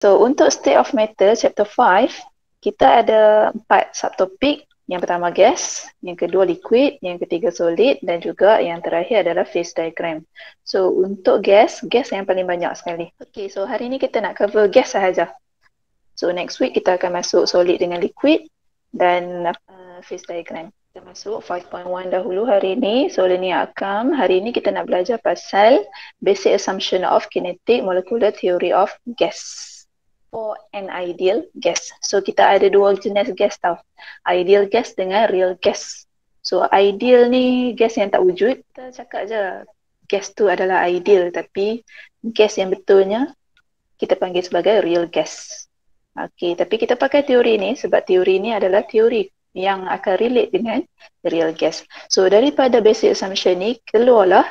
So untuk state of matter chapter 5, kita ada 4 subtopik. Yang pertama gas, yang kedua liquid, yang ketiga solid dan juga yang terakhir adalah phase diagram. So untuk gas yang paling banyak sekali. Okay, so hari ini kita nak cover gas sahaja. So next week kita akan masuk solid dengan liquid dan phase diagram. Kita masuk 5.1 dahulu hari ini. So learning outcome, hari ini kita nak belajar pasal basic assumption of kinetic molecular theory of gas. For an ideal gas. So kita ada dua jenis gas tau. Ideal gas dengan real gas. So ideal ni gas yang tak wujud. Kita cakap je gas tu adalah ideal, tapi gas yang betulnya kita panggil sebagai real gas. Okey, tapi kita pakai teori ni sebab teori ni adalah teori yang akan relate dengan real gas. So daripada basic assumption ni keluarlah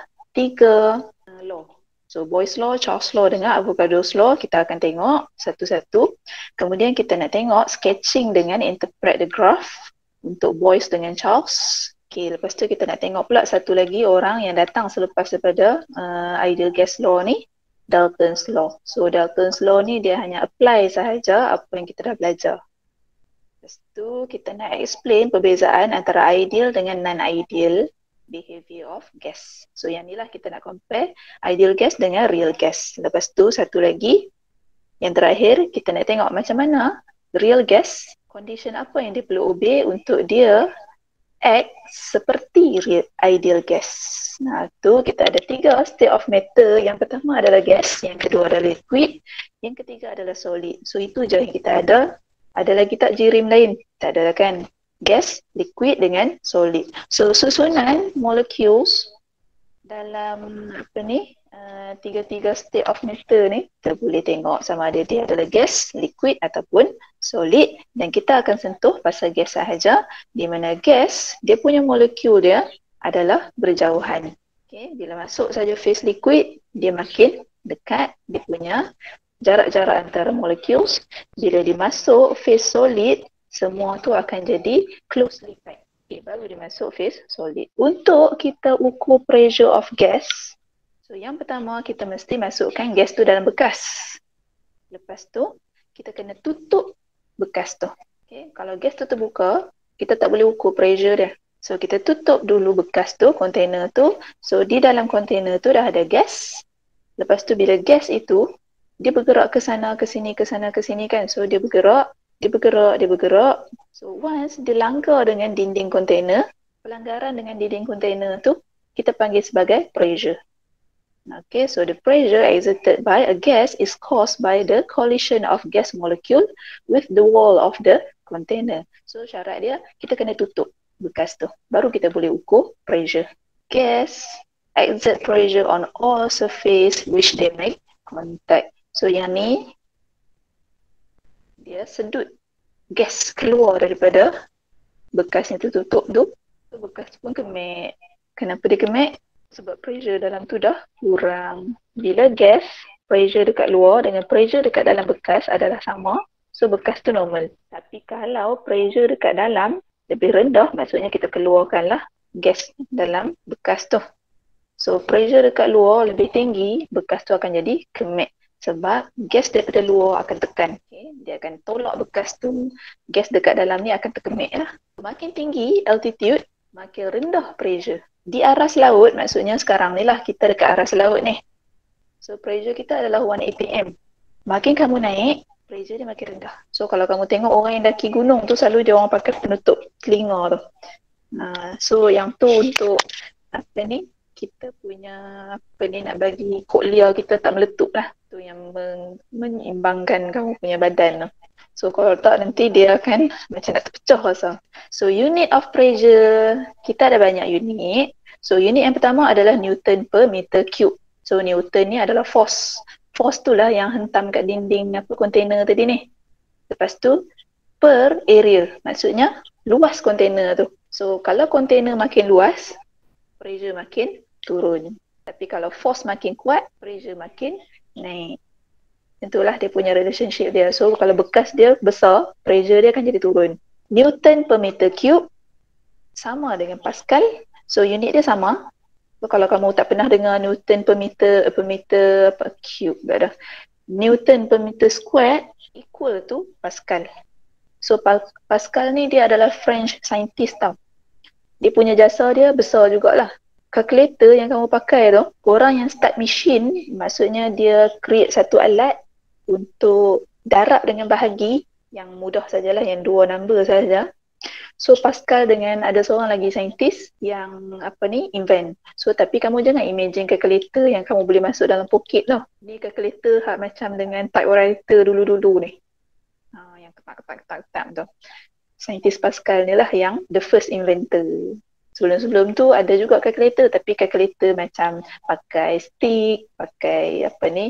3 law. So Boyle's law, Charles law dengan Avogadro's law kita akan tengok satu-satu. Kemudian kita nak tengok sketching dengan interpret the graph untuk Boyle's dengan Charles. Okay, lepas tu kita nak tengok pula satu lagi orang yang datang selepas daripada ideal gas law ni, Dalton's law. So Dalton's law ni dia hanya apply sahaja apa yang kita dah belajar. Lepas tu kita nak explain perbezaan antara ideal dengan non-ideal behavior of gas. So yang ni lah kita nak compare ideal gas dengan real gas. Lepas tu satu lagi, yang terakhir kita nak tengok macam mana real gas, condition apa yang dia perlu obey untuk dia act seperti real ideal gas. Nah tu kita ada 3 state of matter. Yang pertama adalah gas, yang kedua adalah liquid, yang ketiga adalah solid. So itu je yang kita ada. Ada lagi tak jirim lain? Tak ada kan? Gas, liquid dengan solid. So susunan molecules dalam apa ni, tiga-tiga state of matter ni kita boleh tengok sama ada dia adalah gas, liquid ataupun solid, dan kita akan sentuh pasal gas sahaja, di mana gas dia punya molekul dia adalah berjauhan. Okay, bila masuk saja phase liquid dia makin dekat dia punya jarak-jarak antara molecules. Bila dimasuk phase solid semua tu akan jadi closely packed. Okay, baru dia masuk phase solid. Untuk kita ukur pressure of gas, so yang pertama kita mesti masukkan gas tu dalam bekas. Lepas tu kita kena tutup bekas tu. Okay, kalau gas tu terbuka, kita tak boleh ukur pressure dia. So kita tutup dulu bekas tu, container tu. So di dalam container tu dah ada gas. Lepas tu bila gas itu dia bergerak ke sana, ke sini, ke sana, ke sini kan. So dia bergerak. So once dia langgar dengan dinding kontainer, pelanggaran dengan dinding kontainer tu kita panggil sebagai pressure. Okay, so the pressure exerted by a gas is caused by the collision of gas molecule with the wall of the container. So syarat dia kita kena tutup bekas tu, baru kita boleh ukur pressure. Gas exert pressure on all surface which they make contact. So yang ni dia sedut gas keluar daripada bekas yang tutup tu. Bekas pun kemek. Kenapa dia kemek? Sebab pressure dalam tu dah kurang. Bila gas, pressure dekat luar dengan pressure dekat dalam bekas adalah sama, so bekas tu normal. Tapi kalau pressure dekat dalam lebih rendah, maksudnya kita keluarkanlah gas dalam bekas tu. So pressure dekat luar lebih tinggi, bekas tu akan jadi kemek. Sebab gas daripada luar akan tekan. Okay? Dia akan tolak bekas tu. Gas dekat dalam ni akan terkemik lah. Makin tinggi altitude, makin rendah pressure. Di aras laut, maksudnya sekarang ni lah kita dekat aras laut ni. So pressure kita adalah 1 atm. Makin kamu naik, pressure dia makin rendah. So kalau kamu tengok orang yang daki gunung tu selalu dia orang pakai penutup telinga tu. So yang tu untuk apa ni? Kita punya apa ni nak bagi koklia kita tak meletup lah. Tu yang menyeimbangkan kamu punya badan tu. So kalau tak nanti dia akan macam nak terpecah rasa. So unit of pressure, kita ada banyak unit. So unit yang pertama adalah Newton per meter cube. So Newton ni adalah force. Force tu lah yang hentam kat dinding apa container tadi ni. Lepas tu per area, maksudnya luas container tu. So kalau container makin luas, pressure makin turun. Tapi kalau force makin kuat, pressure makin naik. Itulah dia punya relationship dia. So kalau bekas dia besar, pressure dia akan jadi turun. Newton per meter cube sama dengan Pascal. So unit dia sama. So kalau kamu tak pernah dengar Newton per meter cube, tak ada. Newton per meter square equal to Pascal. So Pascal ni dia adalah French scientist tau. Dia punya jasa dia besar jugalah. Calculator yang kamu pakai tu, orang yang start machine, maksudnya dia create satu alat untuk darab dengan bahagi yang mudah sajalah, yang dua number saja. So Pascal dengan ada seorang lagi saintis yang invent. So tapi kamu jangan imagine calculator yang kamu boleh masuk dalam poket tau. Ni calculator macam dengan typewriter dulu-dulu ni. Yang ketak-ketak tu. Saintis Pascal ni lah yang the first inventor. Sebelum-sebelum tu ada juga kalkulator, tapi kalkulator macam pakai stick, pakai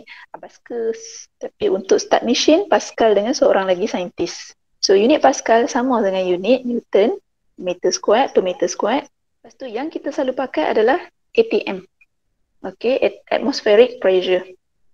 abacus. Tapi untuk start machine, Pascal dengan seorang lagi saintis. So unit Pascal sama dengan unit Newton, meter square per meter square. Lepas tu yang kita selalu pakai adalah ATM. Okay, atmospheric pressure.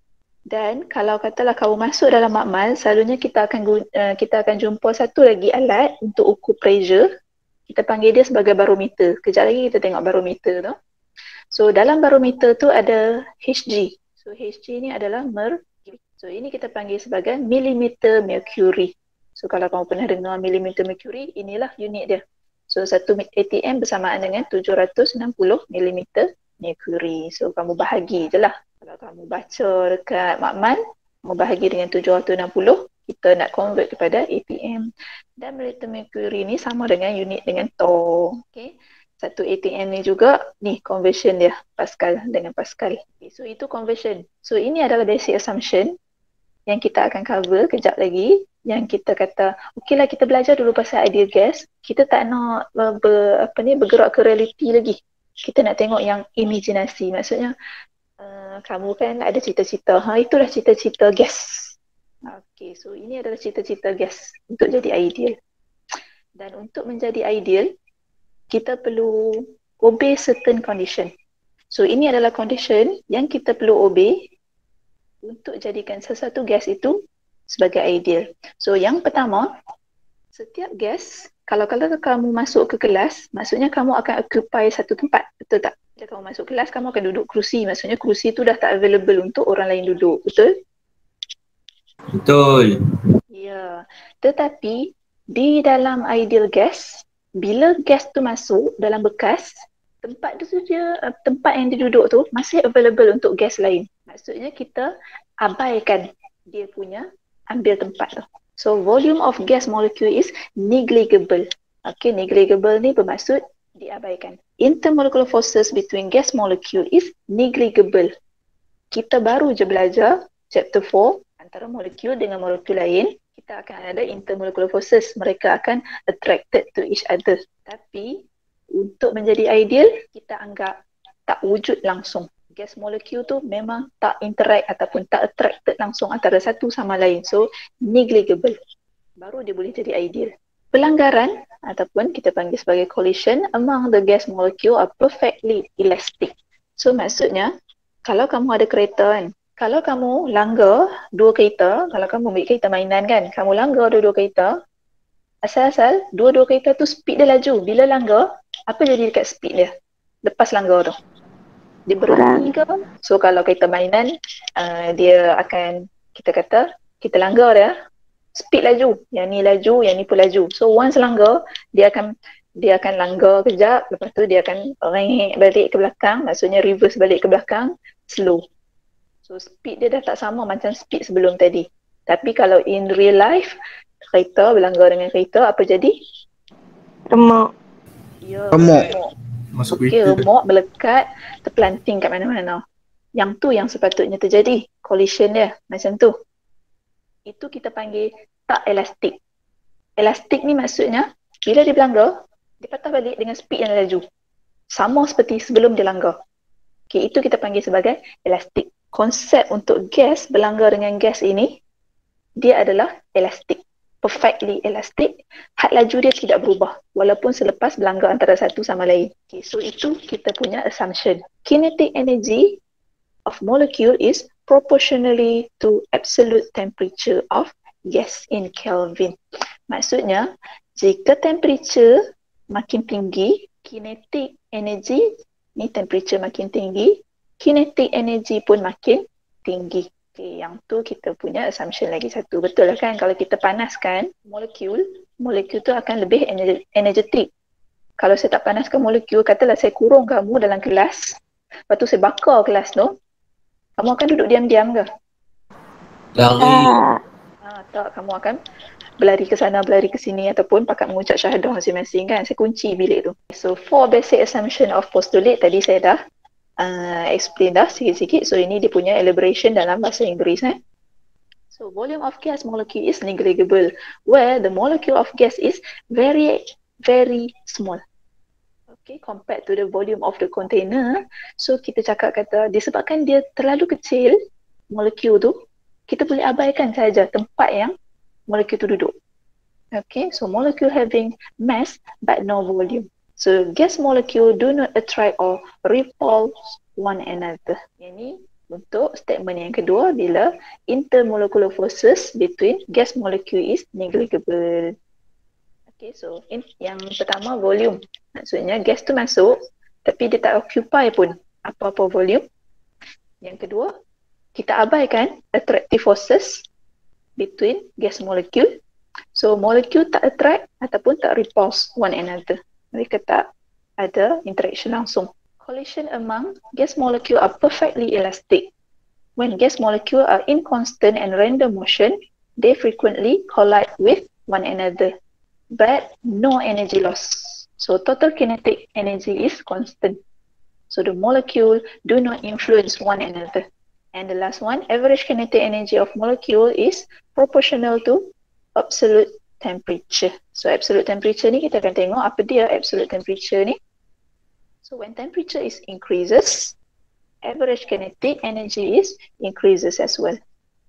Dan kalau katalah kamu masuk dalam makmal, selalunya kita akan jumpa satu lagi alat untuk ukur pressure. Kita panggil dia sebagai barometer. Kejap lagi kita tengok barometer tu. So dalam barometer tu ada Hg. So Hg ni adalah mercury. So ini kita panggil sebagai millimeter mercury. So kalau kamu pernah dengar millimeter mercury, inilah unit dia. So satu ATM bersamaan dengan 760 millimeter mercury. So kamu bahagi je lah. Kalau kamu baca dekat makmal, kamu bahagi dengan 760, kita nak convert kepada ATM. Dan millimeter mercury ni sama dengan unit dengan torr. Okay. Satu ATM ni juga, ni conversion dia, Pascal dengan Pascal. Okay, so itu conversion. So ini adalah basic assumption yang kita akan cover kejap lagi. Yang kita kata, okeylah kita belajar dulu pasal ideal gas. Kita tak nak bergerak ke reality lagi. Kita nak tengok yang imajinasi. Maksudnya, kamu kan ada cita-cita. Itulah cita-cita gas. Okay, so ini adalah cita-cita gas untuk jadi ideal. Dan untuk menjadi ideal, kita perlu obey certain condition. So ini adalah condition yang kita perlu obey untuk jadikan sesuatu gas itu sebagai ideal. So yang pertama, setiap gas, kalau kamu masuk ke kelas, maksudnya kamu akan occupy satu tempat, betul tak? Bila kamu masuk kelas, kamu akan duduk kerusi. Maksudnya kerusi tu dah tak available untuk orang lain duduk. Betul? Betul. Ya. Tetapi di dalam ideal gas, bila gas tu masuk dalam bekas, tempat yang dia duduk tu masih available untuk gas lain. Maksudnya kita abaikan dia punya ambil tempat tu. So volume of gas molecule is negligible. Okay, negligible ni bermaksud diabaikan. Intermolecular forces between gas molecule is negligible. Kita baru je belajar chapter 4 antara molekul dengan molekul lain, kita akan ada intermolecular forces. Mereka akan attracted to each other. Tapi untuk menjadi ideal, kita anggap tak wujud langsung. Gas molekul tu memang tak interact ataupun tak attracted langsung antara satu sama lain. So negligible. Baru dia boleh jadi ideal. Pelanggaran ataupun kita panggil sebagai collision among the gas molecule are perfectly elastic. So maksudnya, kalau kamu ada kereta kan, kalau kamu langgar dua kereta, kalau kamu ambil kereta mainan kan, kamu langgar dua-dua kereta, asal-asal dua-dua kereta tu speed dia laju. Bila langgar, apa jadi dekat speed dia? Lepas langgar tu. Dia berhenti ke? So kalau kereta mainan, dia akan, kita kata, kita langgar dia, speed laju. Yang ni laju, yang ni pun laju. So once langgar, dia akan langgar kejap, lepas tu dia akan rengek balik ke belakang, maksudnya reverse balik ke belakang, slow. So speed dia dah tak sama macam speed sebelum tadi. Tapi kalau in real life, kereta berlanggar dengan kereta, apa jadi? Remuk. Ya, Remuk. Masuk okay, kereta. remuk, melekat, terpelanting kat mana-mana. Yang tu yang sepatutnya terjadi. Collision dia, macam tu. Itu kita panggil tak elastik. Elastik ni maksudnya, bila dia berlanggar, dia patah balik dengan speed yang laju. Sama seperti sebelum dia langgar. Okay, itu kita panggil sebagai elastik. Konsep untuk gas berlanggar dengan gas ini, dia adalah elastik. Perfectly elastic. Had laju dia tidak berubah walaupun selepas berlanggar antara satu sama lain. Okay, so itu kita punya assumption. Kinetic energy of molecule is proportionally to absolute temperature of gas in Kelvin. Maksudnya, jika temperature makin tinggi, kinetic energy, ni temperature makin tinggi, kinetic energy pun makin tinggi. Okay, yang tu kita punya assumption lagi satu. Betul lah kan, kalau kita panaskan molekul tu akan lebih energetik. Kalau saya tak panaskan molekul, katalah saya kurung kamu dalam kelas, lepas tu saya bakar kelas tu, kamu akan duduk diam-diam ke? Lari. Tak, kamu akan berlari ke sana, berlari ke sini ataupun pakat mengucap syahadah masing-masing kan. Saya kunci bilik tu. So, 4 basic assumption of postulate tadi saya dah explain dah sikit-sikit. So, ini dia punya elaboration dalam bahasa Inggeris. So, volume of gas molecule is negligible, where the molecule of gas is very, very small. Okay, compared to the volume of the container. So, kita cakap kata disebabkan dia terlalu kecil, molekul tu, kita boleh abaikan saja tempat yang molekul tu duduk. Okay, so molecule having mass but no volume. So gas molecule do not attract or repulse one another. Ini untuk statement yang kedua bila intermolecular forces between gas molecule is negligible. Okay, so yang pertama volume. Maksudnya gas tu masuk tapi dia tak occupy pun apa-apa volume. Yang kedua, kita abaikan attractive forces between gas molecule. So molecule tak attract ataupun tak repulse one another. Mereka tak ada interaction langsung. Collision among gas molecule are perfectly elastic. When gas molecule are in constant and random motion, they frequently collide with one another, but no energy loss. So total kinetic energy is constant. So the molecule do not influence one another. And the last one, average kinetic energy of molecule is proportional to absolute temperature. So absolute temperature ni kita akan tengok apa dia absolute temperature ni. So when temperature is increases, average kinetic energy is increases as well.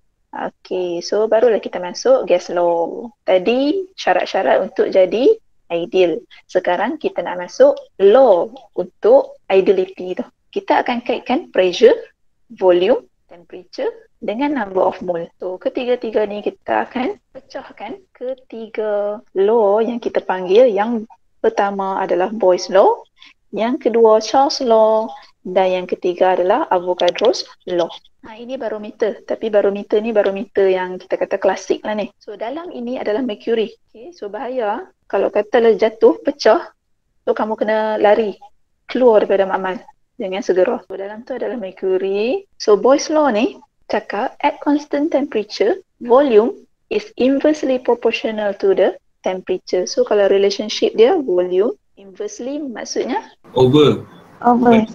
Okay, so barulah kita masuk gas law. Tadi syarat-syarat untuk jadi ideal. Sekarang kita nak masuk law untuk ideality tu. Kita akan kaitkan pressure, volume, temperature dengan number of mole. So ketiga-tiga ni kita akan pecahkan ketiga law yang kita panggil. Yang pertama adalah Boyle's law, yang kedua Charles law dan yang ketiga adalah Avogadro's law. Ini barometer, tapi barometer ni barometer yang kita kata klasik lah ni. So dalam ini adalah mercury. Okay, so bahaya kalau katalah jatuh, pecah, so kamu kena lari keluar daripada makmal dengan segera. So dalam tu adalah mercury. So Boyle's law ni cakap at constant temperature, volume is inversely proportional to the temperature. So kalau relationship dia volume inversely maksudnya Over. 1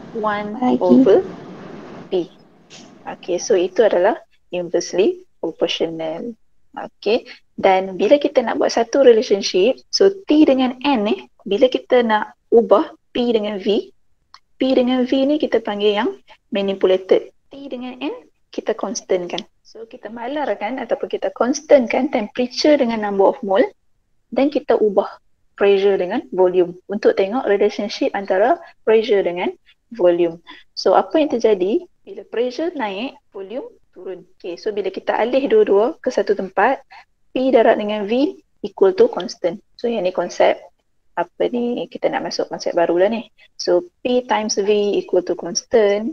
over P. Okay, so itu adalah inversely proportional. Okay, dan bila kita nak buat satu relationship, so T dengan N ni, bila kita nak ubah P dengan V, P dengan V ni kita panggil yang manipulated. T dengan N kita constantkan. So kita malarkan ataupun kita constantkan temperature dengan number of mole dan kita ubah pressure dengan volume untuk tengok relationship antara pressure dengan volume. So apa yang terjadi bila pressure naik, volume turun. Okay, so bila kita alih dua-dua ke satu tempat, P darab dengan V equal to constant. So yang ni konsep apa ni, kita nak masuk konsep baru lah ni. So P times V equal to constant.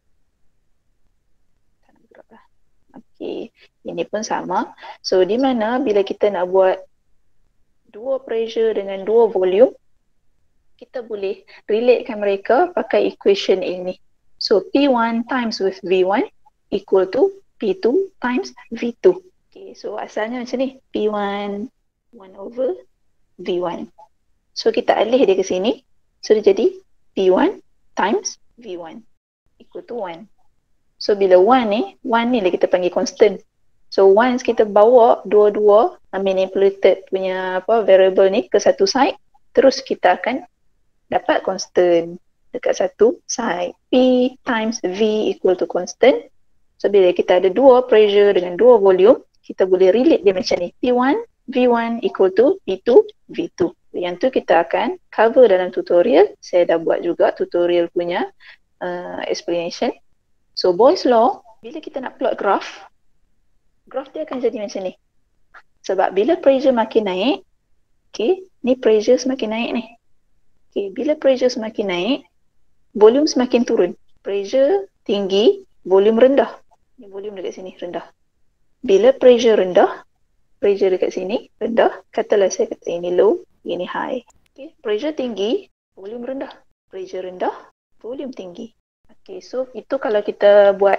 Okay, ini pun sama. So di mana bila kita nak buat dua pressure dengan dua volume, kita boleh relatekan mereka pakai equation ini. So P1 times with V1 equal to P2 times V2. Okay, so asalnya macam ni. P1 1 over V1. So kita alih dia ke sini. So dia jadi P1 times V1 equal to 1. So bila 1 ni lah kita panggil constant. So once kita bawa dua-dua manipulated punya variable ni ke satu side, terus kita akan dapat constant dekat satu side. P times V equal to constant. So bila kita ada dua pressure dengan dua volume, kita boleh relate dia macam ni. P1 V1 equal to P2 V2. Yang tu kita akan cover dalam tutorial. Saya dah buat juga tutorial punya explanation. So Boyle's law, bila kita nak plot graph dia akan jadi macam ni. Sebab bila pressure makin naik, okay, ni pressure semakin naik ni. Okay, bila pressure semakin naik, volume semakin turun. Pressure tinggi, volume rendah. Ni volume dekat sini rendah. Bila pressure rendah, pressure dekat sini rendah, katalah saya kata ini low, ini high. Okay. Pressure tinggi, volume rendah. Pressure rendah, volume tinggi. Okay, so itu kalau kita buat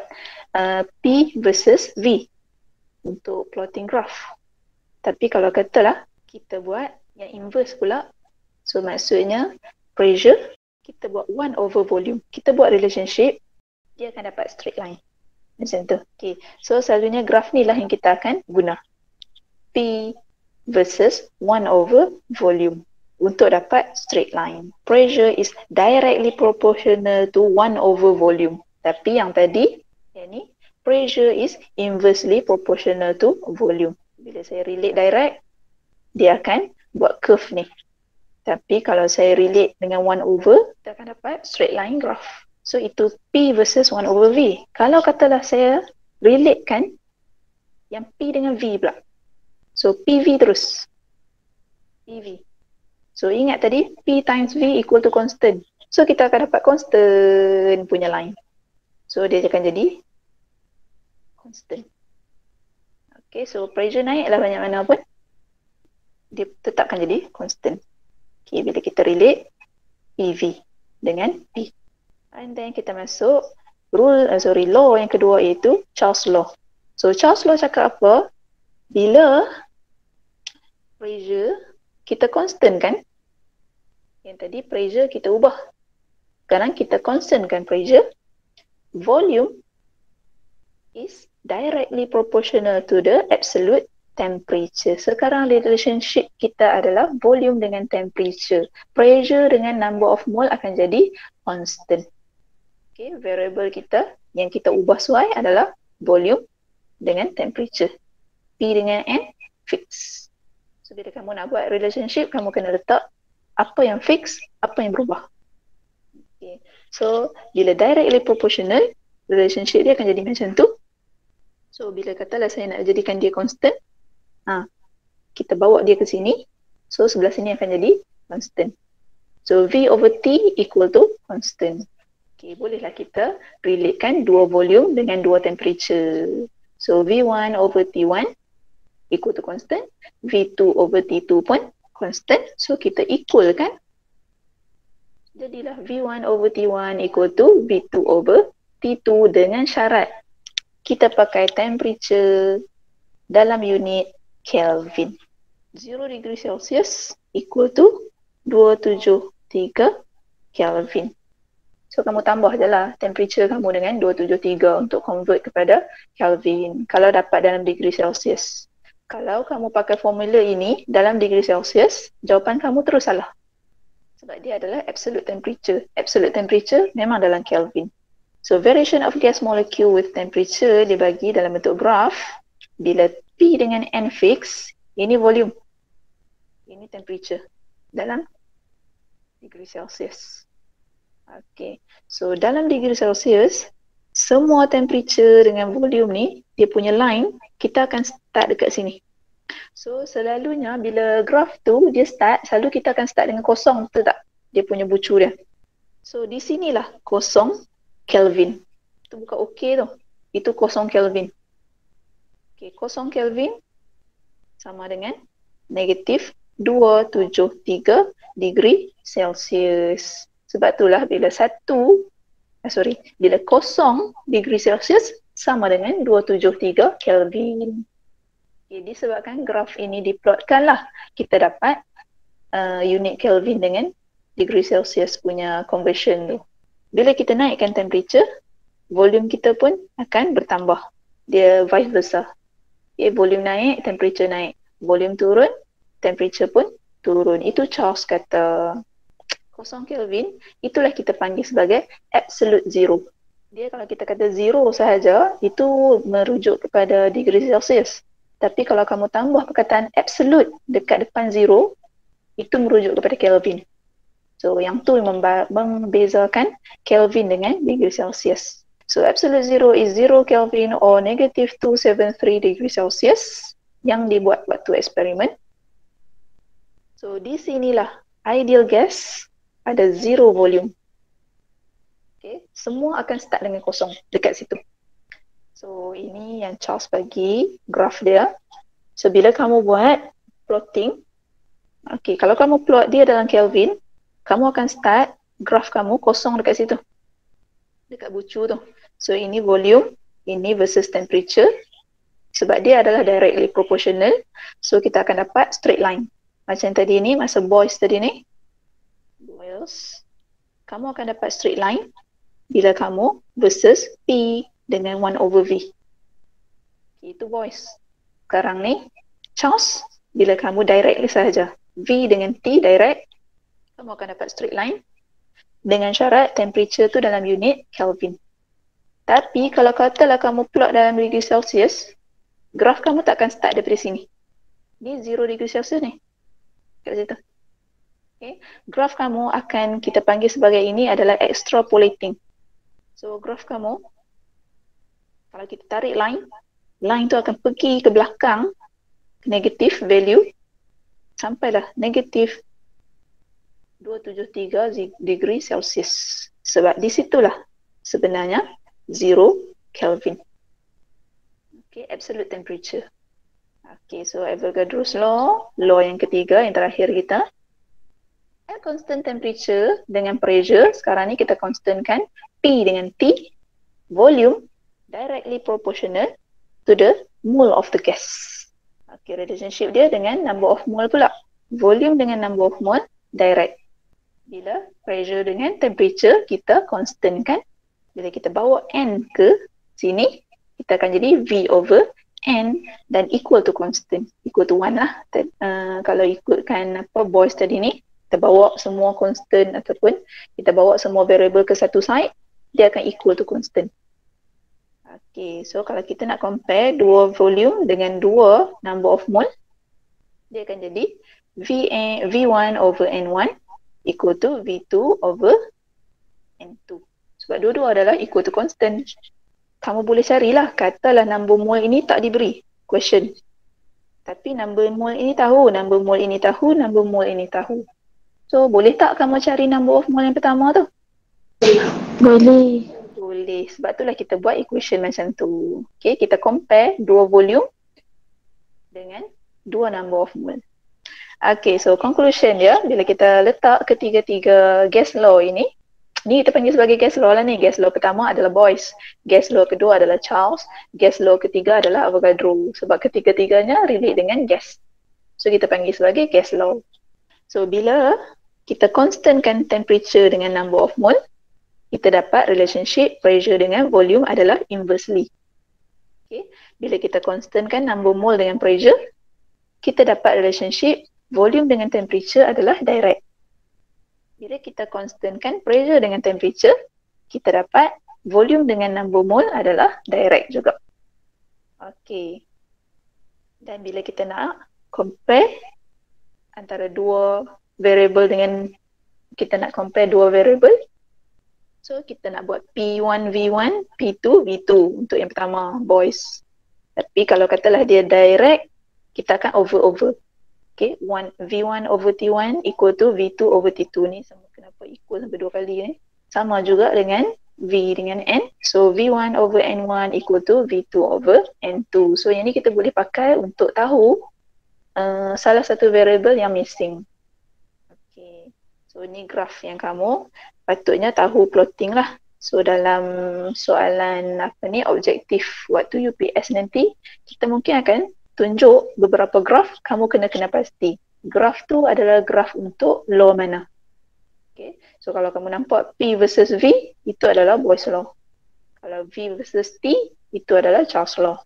P versus V untuk plotting graph. Tapi kalau katalah kita buat yang inverse pula, so maksudnya pressure, kita buat 1 over volume. Kita buat relationship, dia akan dapat straight line. Macam tu. Okay. So selalunya graf ni lah yang kita akan guna. P versus 1 over volume untuk dapat straight line. Pressure is directly proportional to 1 over volume. Tapi yang tadi, yang ni, pressure is inversely proportional to volume. Bila saya relate direct, dia akan buat curve ni. Tapi kalau saya relate dengan 1 over, kita akan dapat straight line graph. So itu P versus 1 over V. Kalau katalah saya relatekan yang P dengan V pula. So PV terus. PV. So ingat tadi P times V equal to constant. So kita akan dapat constant punya line. So dia akan jadi constant. Okay, so pressure naik lah banyak mana pun, dia tetap akan jadi constant. Okay, bila kita relate PV dengan P. And then kita masuk law yang kedua iaitu Charles Law. So Charles Law cakap apa? Bila pressure kita constant kan? Yang tadi pressure kita ubah. Sekarang kita constant kan pressure. Volume is directly proportional to the absolute temperature. Sekarang relationship kita adalah volume dengan temperature. Pressure dengan number of mole akan jadi constant. Okay, variable kita yang kita ubah sesuai adalah volume dengan temperature. P dengan N fix. So bila kamu nak buat relationship, kamu kena letak apa yang fix, apa yang berubah. Okay. So bila directly proportional, relationship dia akan jadi macam tu. So bila katalah saya nak jadikan dia constant, kita bawa dia ke sini. So sebelah sini akan jadi constant. So V over T equal to constant. Okay, bolehlah kita relatekan dua volume dengan dua temperature. So V1 over T1 equal to constant. V2 over T2 pun constant. So kita equal kan. Jadilah V1 over T1 equal to V2 over T2 dengan syarat kita pakai temperature dalam unit Kelvin. 0 degree Celsius equal to 273 Kelvin. So kamu tambah je lah temperature kamu dengan 273 untuk convert kepada Kelvin. Kalau dapat dalam degree Celsius. Kalau kamu pakai formula ini dalam degree Celsius, jawapan kamu terus salah. Sebab dia adalah absolute temperature. Absolute temperature memang dalam Kelvin. So variation of gas molecule with temperature dibagi dalam bentuk graph. Bila P dengan N fix, ini volume. Ini temperature dalam degree Celsius. Okay, so dalam degree Celsius, semua temperature dengan volume ni, dia punya line, kita akan start dekat sini. So selalunya bila graph tu dia start, selalu kita akan start dengan kosong, betul tak? Dia punya bucu dia. So di sinilah kosong Kelvin. Itu bukan OK tu. Itu kosong Kelvin. Okay, kosong Kelvin sama dengan negatif 273 degree Celsius. Sebab itulah bila bila kosong degree Celsius sama dengan 273 Kelvin. Okay, disebabkan graf ini diplotkan lah, kita dapat unit Kelvin dengan degree Celsius punya conversion tu. Bila kita naikkan temperature, volume kita pun akan bertambah. Dia vice versa. Okay, volume naik, temperature naik. Volume turun, temperature pun turun. Itu Charles kata. Kosong Kelvin, itulah kita panggil sebagai absolute zero. Dia kalau kita kata zero sahaja, itu merujuk kepada degree Celsius. Tapi kalau kamu tambah perkataan absolute dekat depan zero, itu merujuk kepada Kelvin. So yang tu membezakan Kelvin dengan degree Celsius. So absolute zero is 0 Kelvin or negative 273 degree Celsius yang dibuat waktu eksperimen. So di sinilah ideal gas ada zero volume. Okay, semua akan start dengan kosong dekat situ. So ini yang Charles bagi graf dia. So bila kamu buat plotting, okay, kalau kamu plot dia dalam Kelvin, kamu akan start graf kamu kosong dekat situ, dekat bucu tu. So ini volume, ini versus temperature. Sebab dia adalah directly proportional, so kita akan dapat straight line. Macam tadi ni, masa boils tadi ni, boils, kamu akan dapat straight line bila kamu versus P dengan 1/V. Itu boils. Sekarang ni, Charles, bila kamu directly sahaja, V dengan T direct, kamu akan dapat straight line dengan syarat temperature tu dalam unit Kelvin. Tapi kalau katalah kamu plot dalam degree Celsius, graf kamu tak akan start daripada sini. Ni 0 degree Celsius ni. Kat situ. Okay. Graf kamu akan kita panggil sebagai ini adalah extrapolating. So graf kamu, kalau kita tarik line, line tu akan pergi ke belakang negative value sampailah negative 273 degree Celsius. Sebab di situlah sebenarnya 0 Kelvin. Okay, absolute temperature. Okay, so Avogadro's law, law yang ketiga, yang terakhir kita. At constant temperature dengan pressure, sekarang ni kita constantkan P dengan T, volume directly proportional to the mole of the gas. Okay, relationship dia dengan number of mole pula. Volume dengan number of mole direct. Bila pressure dengan temperature kita constantkan, bila kita bawa N ke sini, kita akan jadi V over N dan equal to constant. Equal to 1 lah. Kalau ikutkan Boyce tadi ni, kita bawa semua constant ataupun kita bawa semua variable ke satu side, dia akan equal to constant. Okay, so kalau kita nak compare dua volume dengan dua number of mole, dia akan jadi V1 over N1 equal to V2 over N2. Sebab dua-dua adalah equal to constant. Kamu boleh carilah, katalah number mole ini tak diberi question. Tapi number mole ini tahu, number mole ini tahu, number mole ini tahu. So boleh tak kamu cari number of mole yang pertama tu? Boleh. Boleh. Sebab itulah kita buat equation macam tu. Okay, kita compare dua volume dengan dua number of mole. Okay, so conclusion dia, bila kita letak ketiga-tiga gas law ini, ni kita panggil sebagai gas law lah ni. Gas law pertama adalah Boyce, gas law kedua adalah Charles, gas law ketiga adalah Avogadro. Sebab ketiga-tiganya relate dengan gas. So kita panggil sebagai gas law. So bila kita constantkan temperature dengan number of mole, kita dapat relationship pressure dengan volume adalah inversely. Okay. Bila kita constantkan number mole dengan pressure, kita dapat relationship volume dengan temperature adalah direct. Bila kita constantkan pressure dengan temperature, kita dapat volume dengan number mole adalah direct juga. Okay. Dan bila kita nak compare antara dua variable dengan, kita nak compare dua variable, so kita nak buat P1 V1, P2 V2 untuk yang pertama, Boyce. Tapi kalau katalah dia direct, kita akan over. Okay, V1 over T1 equal to V2 over T2 ni. Sama kenapa equal sampai dua kali ni. Sama juga dengan V dengan N. So V1 over N1 equal to V2 over N2. So yang ni kita boleh pakai untuk tahu salah satu variable yang missing. Okay, so ni graf yang kamu patutnya tahu plotting lah. So dalam soalan objektif waktu UPS nanti, kita mungkin akan tunjuk beberapa graf, kamu kena pasti. Graf tu adalah graf untuk law mana. Okay. So kalau kamu nampak P versus V, itu adalah Boyce law. Kalau V versus T, itu adalah Charles law.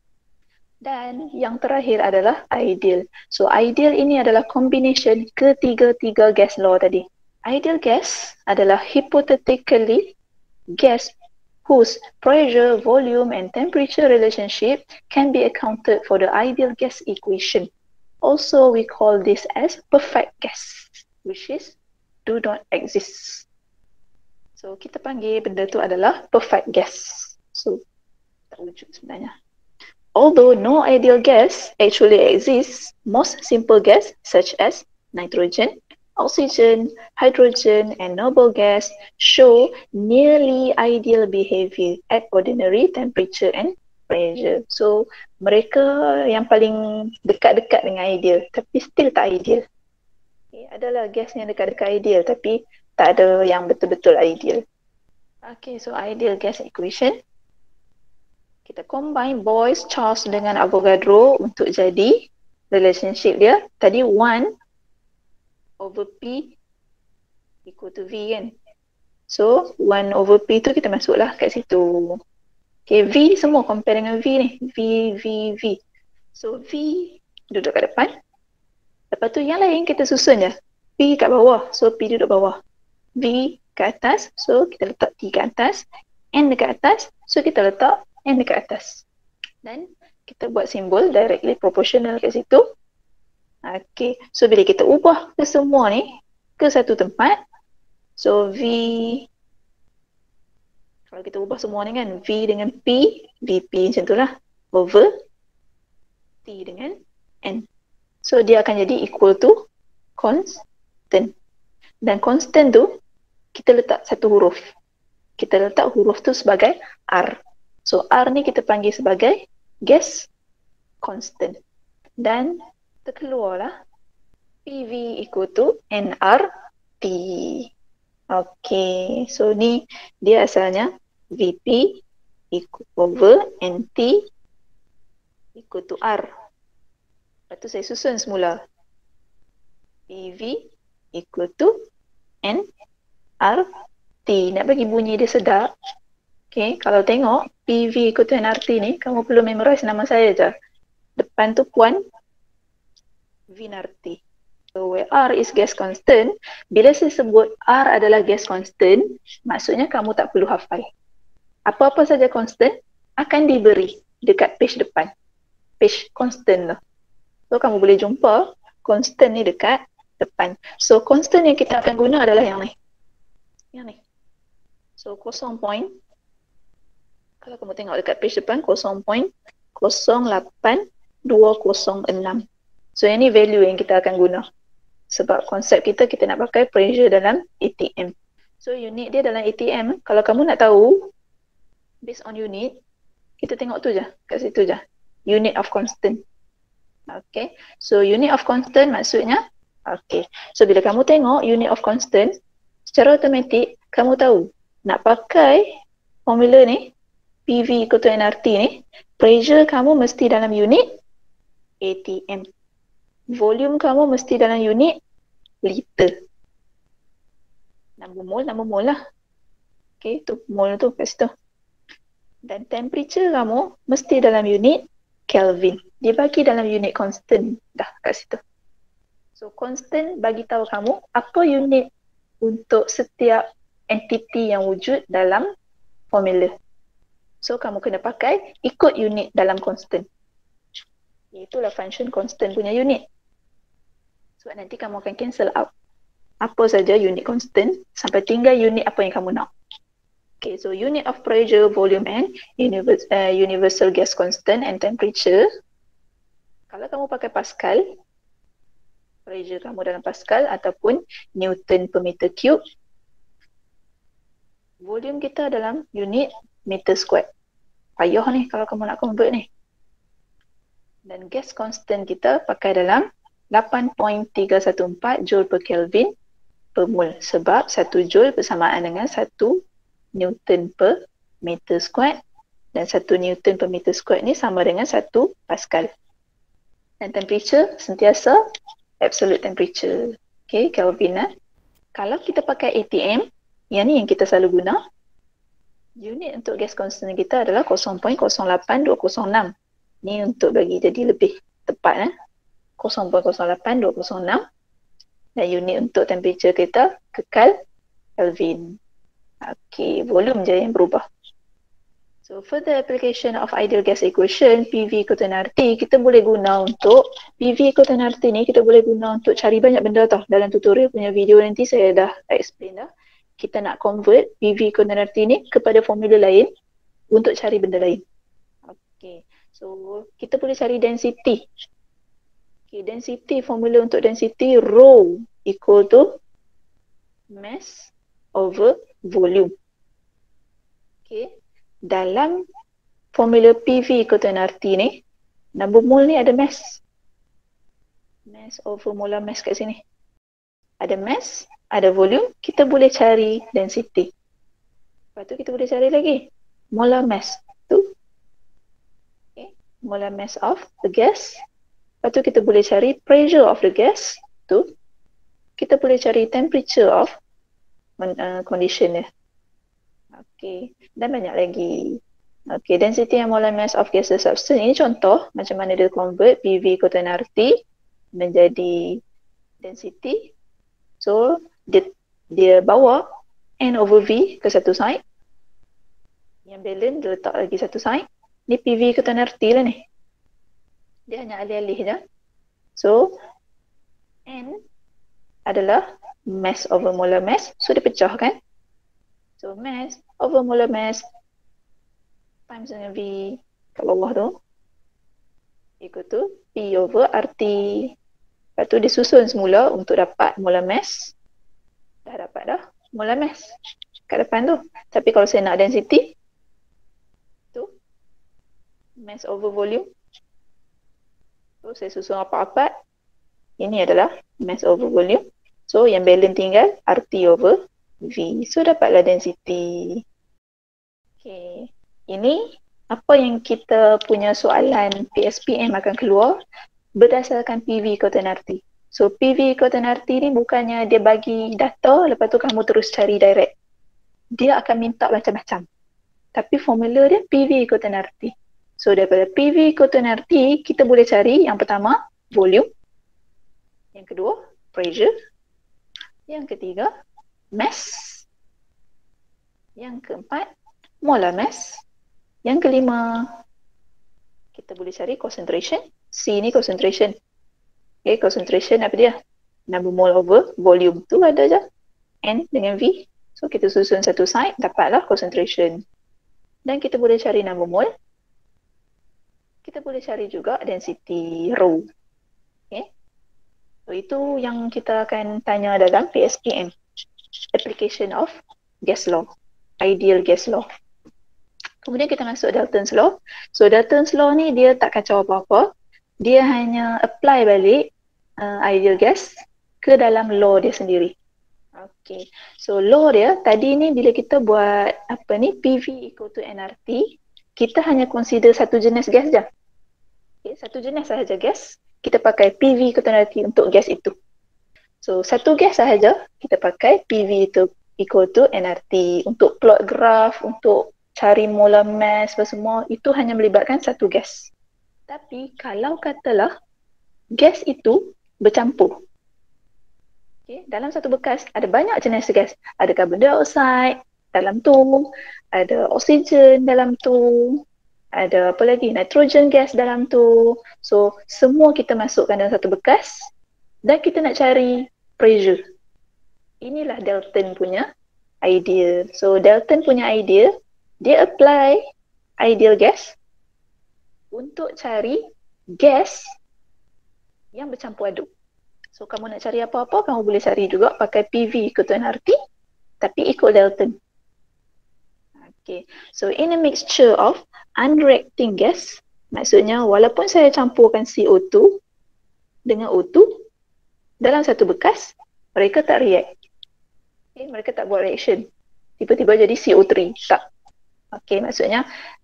Dan yang terakhir adalah ideal. So ideal ini adalah combination ketiga-tiga gas law tadi. Ideal gas adalah hypothetically gas whose pressure, volume and temperature relationship can be accounted for the ideal gas equation. Also, we call this as perfect gas, which is do not exist. So, kita panggil benda tu adalah perfect gas. So, tak wujud sebenarnya. Although no ideal gas actually exists, most simple gas such as nitrogen, oxygen, hydrogen, and noble gas show nearly ideal behavior at ordinary temperature and pressure. So mereka yang paling dekat-dekat dengan ideal tapi still tak ideal. Okay, adalah gas yang dekat-dekat ideal tapi tak ada yang betul-betul ideal. Okay, so ideal gas equation. Kita combine Boyce, Charles dengan Avogadro untuk jadi relationship dia. Tadi 1/P equal to V kan. So 1/P tu kita masuklah kat situ. Okay, V semua compare dengan V ni. V. So V duduk kat depan. Lepas tu yang lain kita susun je. P kat bawah. So P duduk bawah. V kat atas. So kita letak T kat atas. N dekat atas. So kita letak N dekat atas. Dan kita buat simbol directly proportional kat situ. Okay. So bila kita ubah ke semua ni ke satu tempat. So V, kalau kita ubah semua ni kan, V dengan P, VP macam tu lah, over T dengan N. So dia akan jadi equal to constant. Dan constant tu, kita letak satu huruf. Kita letak huruf tu sebagai R. So R ni kita panggil sebagai gas constant. Dan terkeluarlah PV equal to nRT. Okay, so ni dia asalnya VP equal over NT equal to R. Lepas tu saya susun semula. PV equal to nRT. Nak bagi bunyi dia sedap. Okay, kalau tengok PV equal to nRT ni, kamu perlu memorize nama saya je. Depan tu Puan Vinarti. So where R is gas constant, bila saya sebut R adalah gas constant, maksudnya kamu tak perlu hafal. Apa-apa saja constant akan diberi dekat page depan. Page constant lah. So kamu boleh jumpa constant ni dekat depan. So constant yang kita akan guna adalah yang ni. Yang ni. So 0. Kalau kamu tengok dekat page depan 0.08206. So yang ni value yang kita akan guna. Sebab konsep kita nak pakai pressure dalam ATM. So unit dia dalam ATM, kalau kamu nak tahu based on unit, kita tengok tu je, kat situ je. Unit of constant. Okay. So unit of constant maksudnya, okay. So bila kamu tengok unit of constant, secara automatik kamu tahu nak pakai formula ni, PV equal to nRT ni, pressure kamu mesti dalam unit ATM. Volume kamu mesti dalam unit liter. Nama mol lah. Okay, tu mol tu kat situ. Dan temperature kamu mesti dalam unit Kelvin. Dia bagi dalam unit constant dah kat situ. So constant bagi tahu kamu apa unit untuk setiap entiti yang wujud dalam formula. So kamu kena pakai ikut unit dalam constant. Itulah function constant punya unit. Sebab nanti kamu akan cancel out apa saja unit constant sampai tinggal unit apa yang kamu nak. Okay, so unit of pressure, volume and universal gas constant and temperature. Kalau kamu pakai Pascal, pressure kamu dalam Pascal ataupun Newton per meter cube, volume kita dalam unit meter square. Payah ni kalau kamu nak convert ni. Dan gas constant kita pakai dalam 8.314 joule per Kelvin per mol. Sebab 1 joule bersamaan dengan 1 Newton per meter square. Dan 1 Newton per meter square ni sama dengan 1 Pascal. Dan temperature sentiasa absolute temperature. Okay, Kelvin. Kalau kita pakai ATM, yang ni yang kita selalu guna, unit untuk gas constant kita adalah 0.08206. Ni untuk bagi jadi lebih tepat. 0.08206. Dan unit untuk temperature kita kekal Kelvin. Okay, volume je yang berubah. So further application of ideal gas equation, PV equal to nRT, kita boleh guna untuk, PV equal to nRT ni kita boleh guna untuk cari banyak benda tau. Dalam tutorial punya video nanti saya dah explain dah. Kita nak convert PV equal to nRT ni kepada formula lain untuk cari benda lain. Okay, so kita boleh cari density. Okay, density, formula untuk density, rho equal to mass over volume. Okay, dalam formula PV equal to nRT ni, number mole ni ada mass. Mass over molar mass kat sini. Ada mass, ada volume, kita boleh cari density. Lepas tu kita boleh cari lagi molar mass tu. Okay. Molar mass of the gas. Lepas tu kita boleh cari pressure of the gas tu. Kita boleh cari temperature of condition dia. Okay, dan banyak lagi. Okay, density and molar mass of gaseous substance. Ini contoh macam mana dia convert PV equal to nRT menjadi density. So, dia bawa N over V ke satu side. Yang balance dia letak lagi satu side. Ni PV equal to nRT lah ni. Dia hanya alih-alih je. So, N adalah mass over molar mass. So, dia pecah kan? So, mass over molar mass times dengan V kat bawah tu equal to P over RT. Lepas tu disusun semula untuk dapat molar mass. Dah dapat dah molar mass kat depan tu. Tapi kalau saya nak density, tu mass over volume. So, saya susun rapat-rapat. Ini adalah mass over volume. So, yang balance tinggal RT over V. So, dapatlah density. Okay. Ini apa yang kita punya soalan PSPM akan keluar berdasarkan PV equal to nRT. So, PV equal to nRT ni bukannya dia bagi data, lepas tu kamu terus cari direct. Dia akan minta macam-macam. Tapi formula dia PV equal to nRT. So, daripada PV equal to nRT, kita boleh cari yang pertama, volume. Yang kedua, pressure. Yang ketiga, mass. Yang keempat, molar mass. Yang kelima, kita boleh cari concentration. C ni concentration. Okay, concentration apa dia? Number mole over volume. Tu ada je. N dengan V. So, kita susun satu side, dapatlah concentration. Dan kita boleh cari number mole. Kita boleh cari juga density rho. Okay. So, itu yang kita akan tanya dalam PSPM. Application of gas law. Ideal gas law. Kemudian kita masuk Dalton's law. So, Dalton's law ni dia tak kacau apa-apa. Dia hanya apply balik ideal gas ke dalam law dia sendiri. Okay. So, law dia tadi ni bila kita buat apa ni PV equal to nRT, kita hanya consider satu jenis gas je. Okay. Satu jenis sahaja gas. Kita pakai PV equal to nRT untuk gas itu. So, satu gas sahaja kita pakai PV itu equal to nRT. Untuk plot graph, untuk cari molar mass semua, itu hanya melibatkan satu gas. Tapi kalau katalah gas itu bercampur. Okay, dalam satu bekas ada banyak jenis gas. Ada carbon dioxide dalam tu, ada oksigen dalam tu, ada apa lagi, nitrogen gas dalam tu. So, semua kita masukkan dalam satu bekas dan kita nak cari pressure. Inilah Dalton punya idea. So, Dalton punya idea, dia apply ideal gas untuk cari gas yang bercampur aduk. So, kamu nak cari apa-apa, kamu boleh cari juga pakai PV equal to nRT, tapi ikut Dalton. Okay. So, in a mixture of unreacting gas, maksudnya walaupun saya campurkan CO2 dengan O2 dalam satu bekas, mereka tak react. Okay, mereka tak buat reaction. Tiba-tiba jadi CO3. Tak. Okay, maksudnya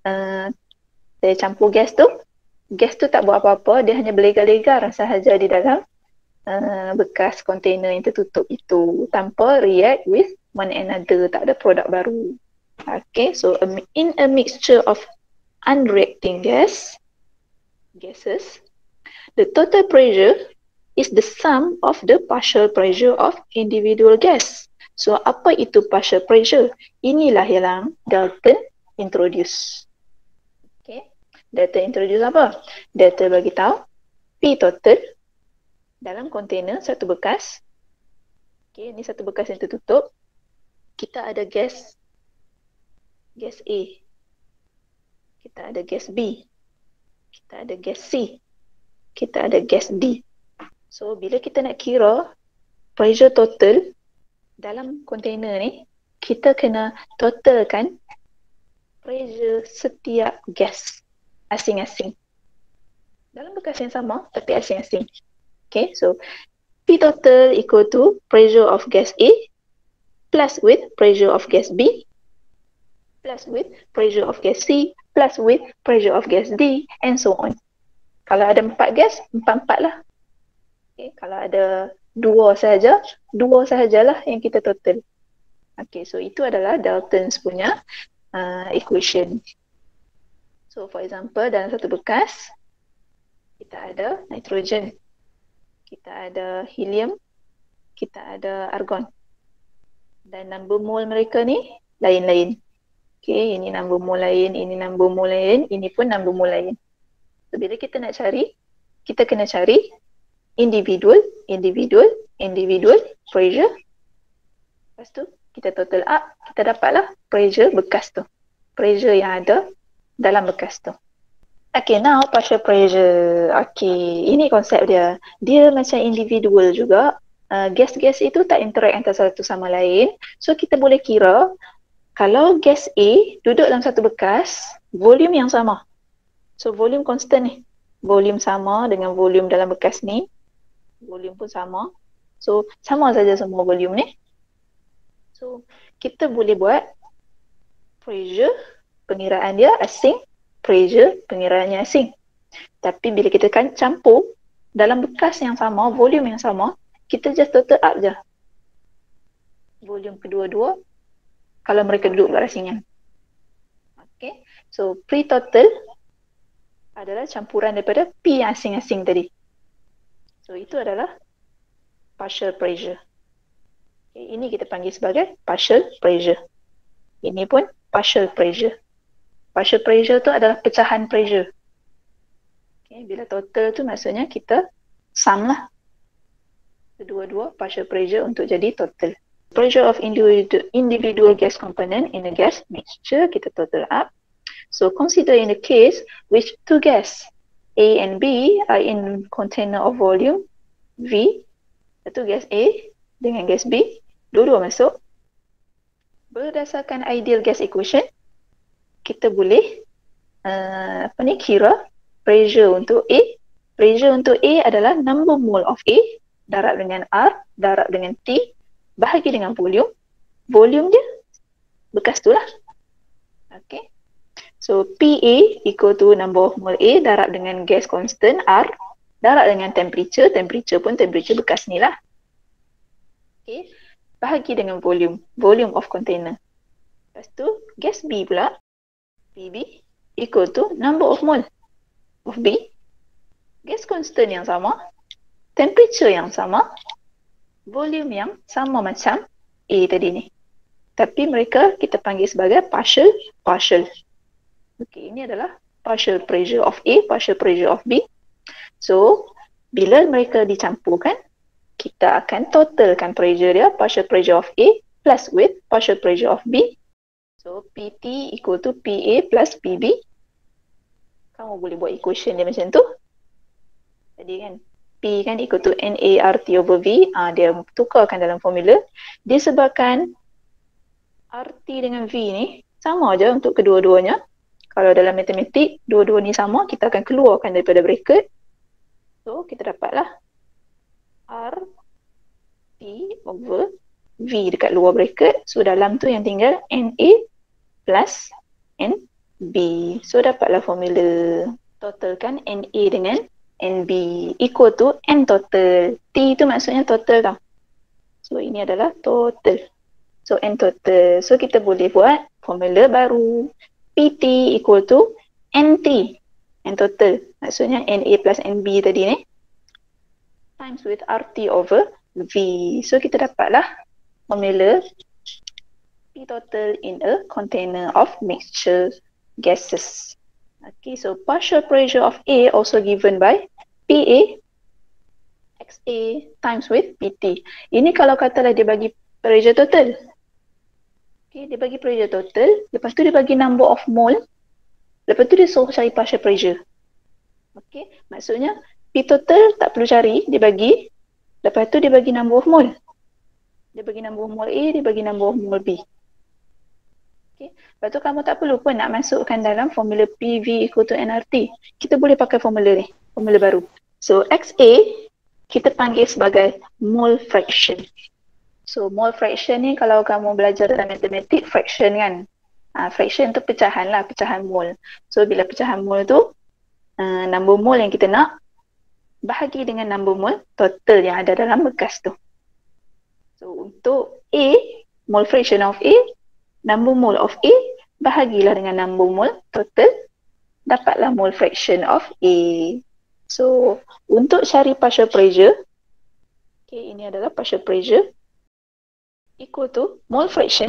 saya campur gas tu tak buat apa-apa, dia hanya berlegar-legar sahaja di dalam bekas kontainer yang tertutup itu tanpa react with one another, tak ada produk baru. Okay, so in a mixture of unreacting gases, the total pressure is the sum of the partial pressure of individual gas. So, apa itu partial pressure? Inilah yang Dalton introduce. Okay, Dalton introduce apa? Dalton bagi tahu P total dalam kontainer satu bekas. Okay, ini satu bekas yang tertutup. Kita ada gas A. Kita ada gas B. Kita ada gas C. Kita ada gas D. So, bila kita nak kira pressure total dalam kontainer ni, kita kena totalkan pressure setiap gas asing-asing. Dalam bekas yang sama tapi asing-asing. Okay, so P total equal to pressure of gas A plus with pressure of gas B plus with pressure of gas C plus with pressure of gas D and so on. Kalau ada 4 gas, 4-4 lah. Okay, kalau ada 2 sahajalah yang kita total. Okay, so itu adalah Dalton's punya equation. So for example, dalam satu bekas, kita ada nitrogen, kita ada helium, kita ada argon. Dan number mole mereka ni lain-lain. Okay, ini number mole lain, ini number mole lain, ini pun number mole lain. So bila kita nak cari, kita kena cari individual pressure. Lepas tu kita total up, kita dapatlah pressure bekas tu. Pressure yang ada dalam bekas tu. Okay, now partial pressure. Okay, ini konsep dia. Dia macam individual juga. Gas-gas itu tak interact antara satu sama lain. So kita boleh kira kalau gas A duduk dalam satu bekas, volume yang sama. So volume constant ni. Volume sama dengan volume dalam bekas ni. Volume pun sama. So sama saja semua volume ni. So kita boleh buat pressure, pengiraan dia asing, pressure, pengiraannya asing. Tapi bila kita kan campur dalam bekas yang sama, volume yang sama, kita just total up je. Volume kedua-dua kalau mereka duduk berasingan. Okay. So pre-total adalah campuran daripada P yang asing-asing tadi. So itu adalah partial pressure. Okay, ini kita panggil sebagai partial pressure. Ini pun partial pressure. Partial pressure tu adalah pecahan pressure. Okay, bila total tu maksudnya kita sum lah. Kedua-dua partial pressure untuk jadi total. Pressure of individual gas component in a gas mixture, kita total up. So consider in the case which two gas A and B are in container of volume V. Satu gas A dengan gas B, dua-dua masuk. Berdasarkan ideal gas equation, kita boleh kira pressure untuk A. Pressure untuk A adalah number mole of A darab dengan R, darab dengan T, bahagi dengan volume. Volume dia bekas tu lah. Okay. So PA equal to number of mole A darab dengan gas constant R, darab dengan temperature. Temperature pun temperature bekas ni lah. Okay. Bahagi dengan volume. Volume of container. Lepas tu gas B pula, PB equal to number of mole of B. Gas constant yang sama, temperature yang sama, volume yang sama macam A tadi ni. Tapi mereka kita panggil sebagai partial. Okay, ini adalah partial pressure of A, partial pressure of B. So, bila mereka dicampurkan, kita akan totalkan pressure dia, partial pressure of A plus with partial pressure of B. So, PT equal to PA plus PB. Kamu boleh buat equation dia macam tu. Tadi kan, P kan equal to NART over V. Dia tukarkan dalam formula. Disebabkan RT dengan V ni sama je untuk kedua-duanya. Kalau dalam matematik, dua-dua ni sama, kita akan keluarkan daripada bracket. So, kita dapatlah RT over V dekat luar bracket. So, dalam tu yang tinggal NA plus NB. So, dapatlah formula. Totalkan NA dengan NB equal to N total. T tu maksudnya total tau. So, ini adalah total. So, N total. So, kita boleh buat formula baru. PT equal to NT. N total. Maksudnya NA plus NB tadi ni. Times with RT over V. So, kita dapatlah formula P total in a container of mixture gases. Okay, so partial pressure of A also given by PA XA times with PT. Ini kalau katalah dia bagi pressure total. Okay, dia bagi pressure total, lepas tu dia bagi number of mole, lepas tu dia suruh cari partial pressure. Okay, maksudnya P total tak perlu cari, dia bagi, lepas tu dia bagi number of mole. Dia bagi number of mole A, dia bagi number of mole B. Okay. Lepas tu kamu tak perlu pun nak masukkan dalam formula PV equal to nRT. Kita boleh pakai formula ni, formula baru. So XA kita panggil sebagai mole fraction. So mole fraction ni kalau kamu belajar dalam matematik, fraction kan. Fraction tu pecahan lah, pecahan mole. So bila pecahan mole tu, number mole yang kita nak bahagi dengan number mole total yang ada dalam bekas tu. So untuk A, mole fraction of A, number mole of A bahagilah dengan number mole total, dapatlah mole fraction of A. So untuk cari partial pressure, okay, ini adalah partial pressure equal to mole fraction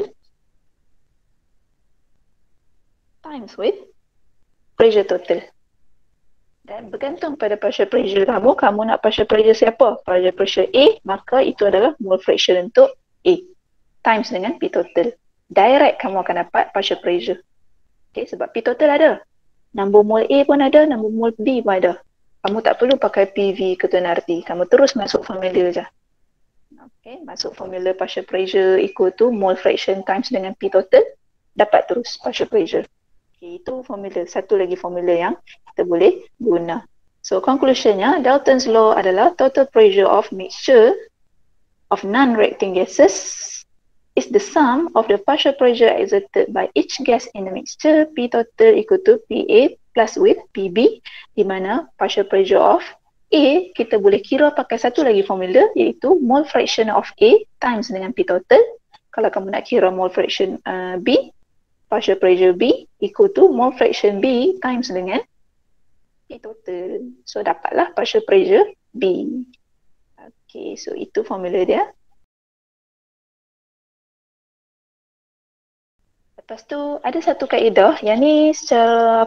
times with pressure total. Dan bergantung pada partial pressure kamu, kamu nak partial pressure siapa? Partial pressure A, maka itu adalah mole fraction untuk A times dengan P total. Direct kamu akan dapat partial pressure. Okay, sebab P total ada. Number mole A pun ada, number mole B pun ada. Kamu tak perlu pakai PV ke nRT. Kamu terus masuk formula je. Okay, masuk formula partial pressure equal to mole fraction times dengan P total, dapat terus partial pressure. Okay, itu formula. Satu lagi formula yang kita boleh guna. So conclusionnya, Dalton's law adalah total pressure of mixture of non-reacting gases is the sum of the partial pressure exerted by each gas in the mixture, P total equal to PA plus with PB, di mana partial pressure of A kita boleh kira pakai satu lagi formula, iaitu mole fraction of A times dengan P total. Kalau kamu nak kira mole fraction B, partial pressure B equal to mole fraction B times dengan P total. So dapatlah partial pressure B. Okay, so itu formula dia. Lepas tu ada satu kaedah yang ni secara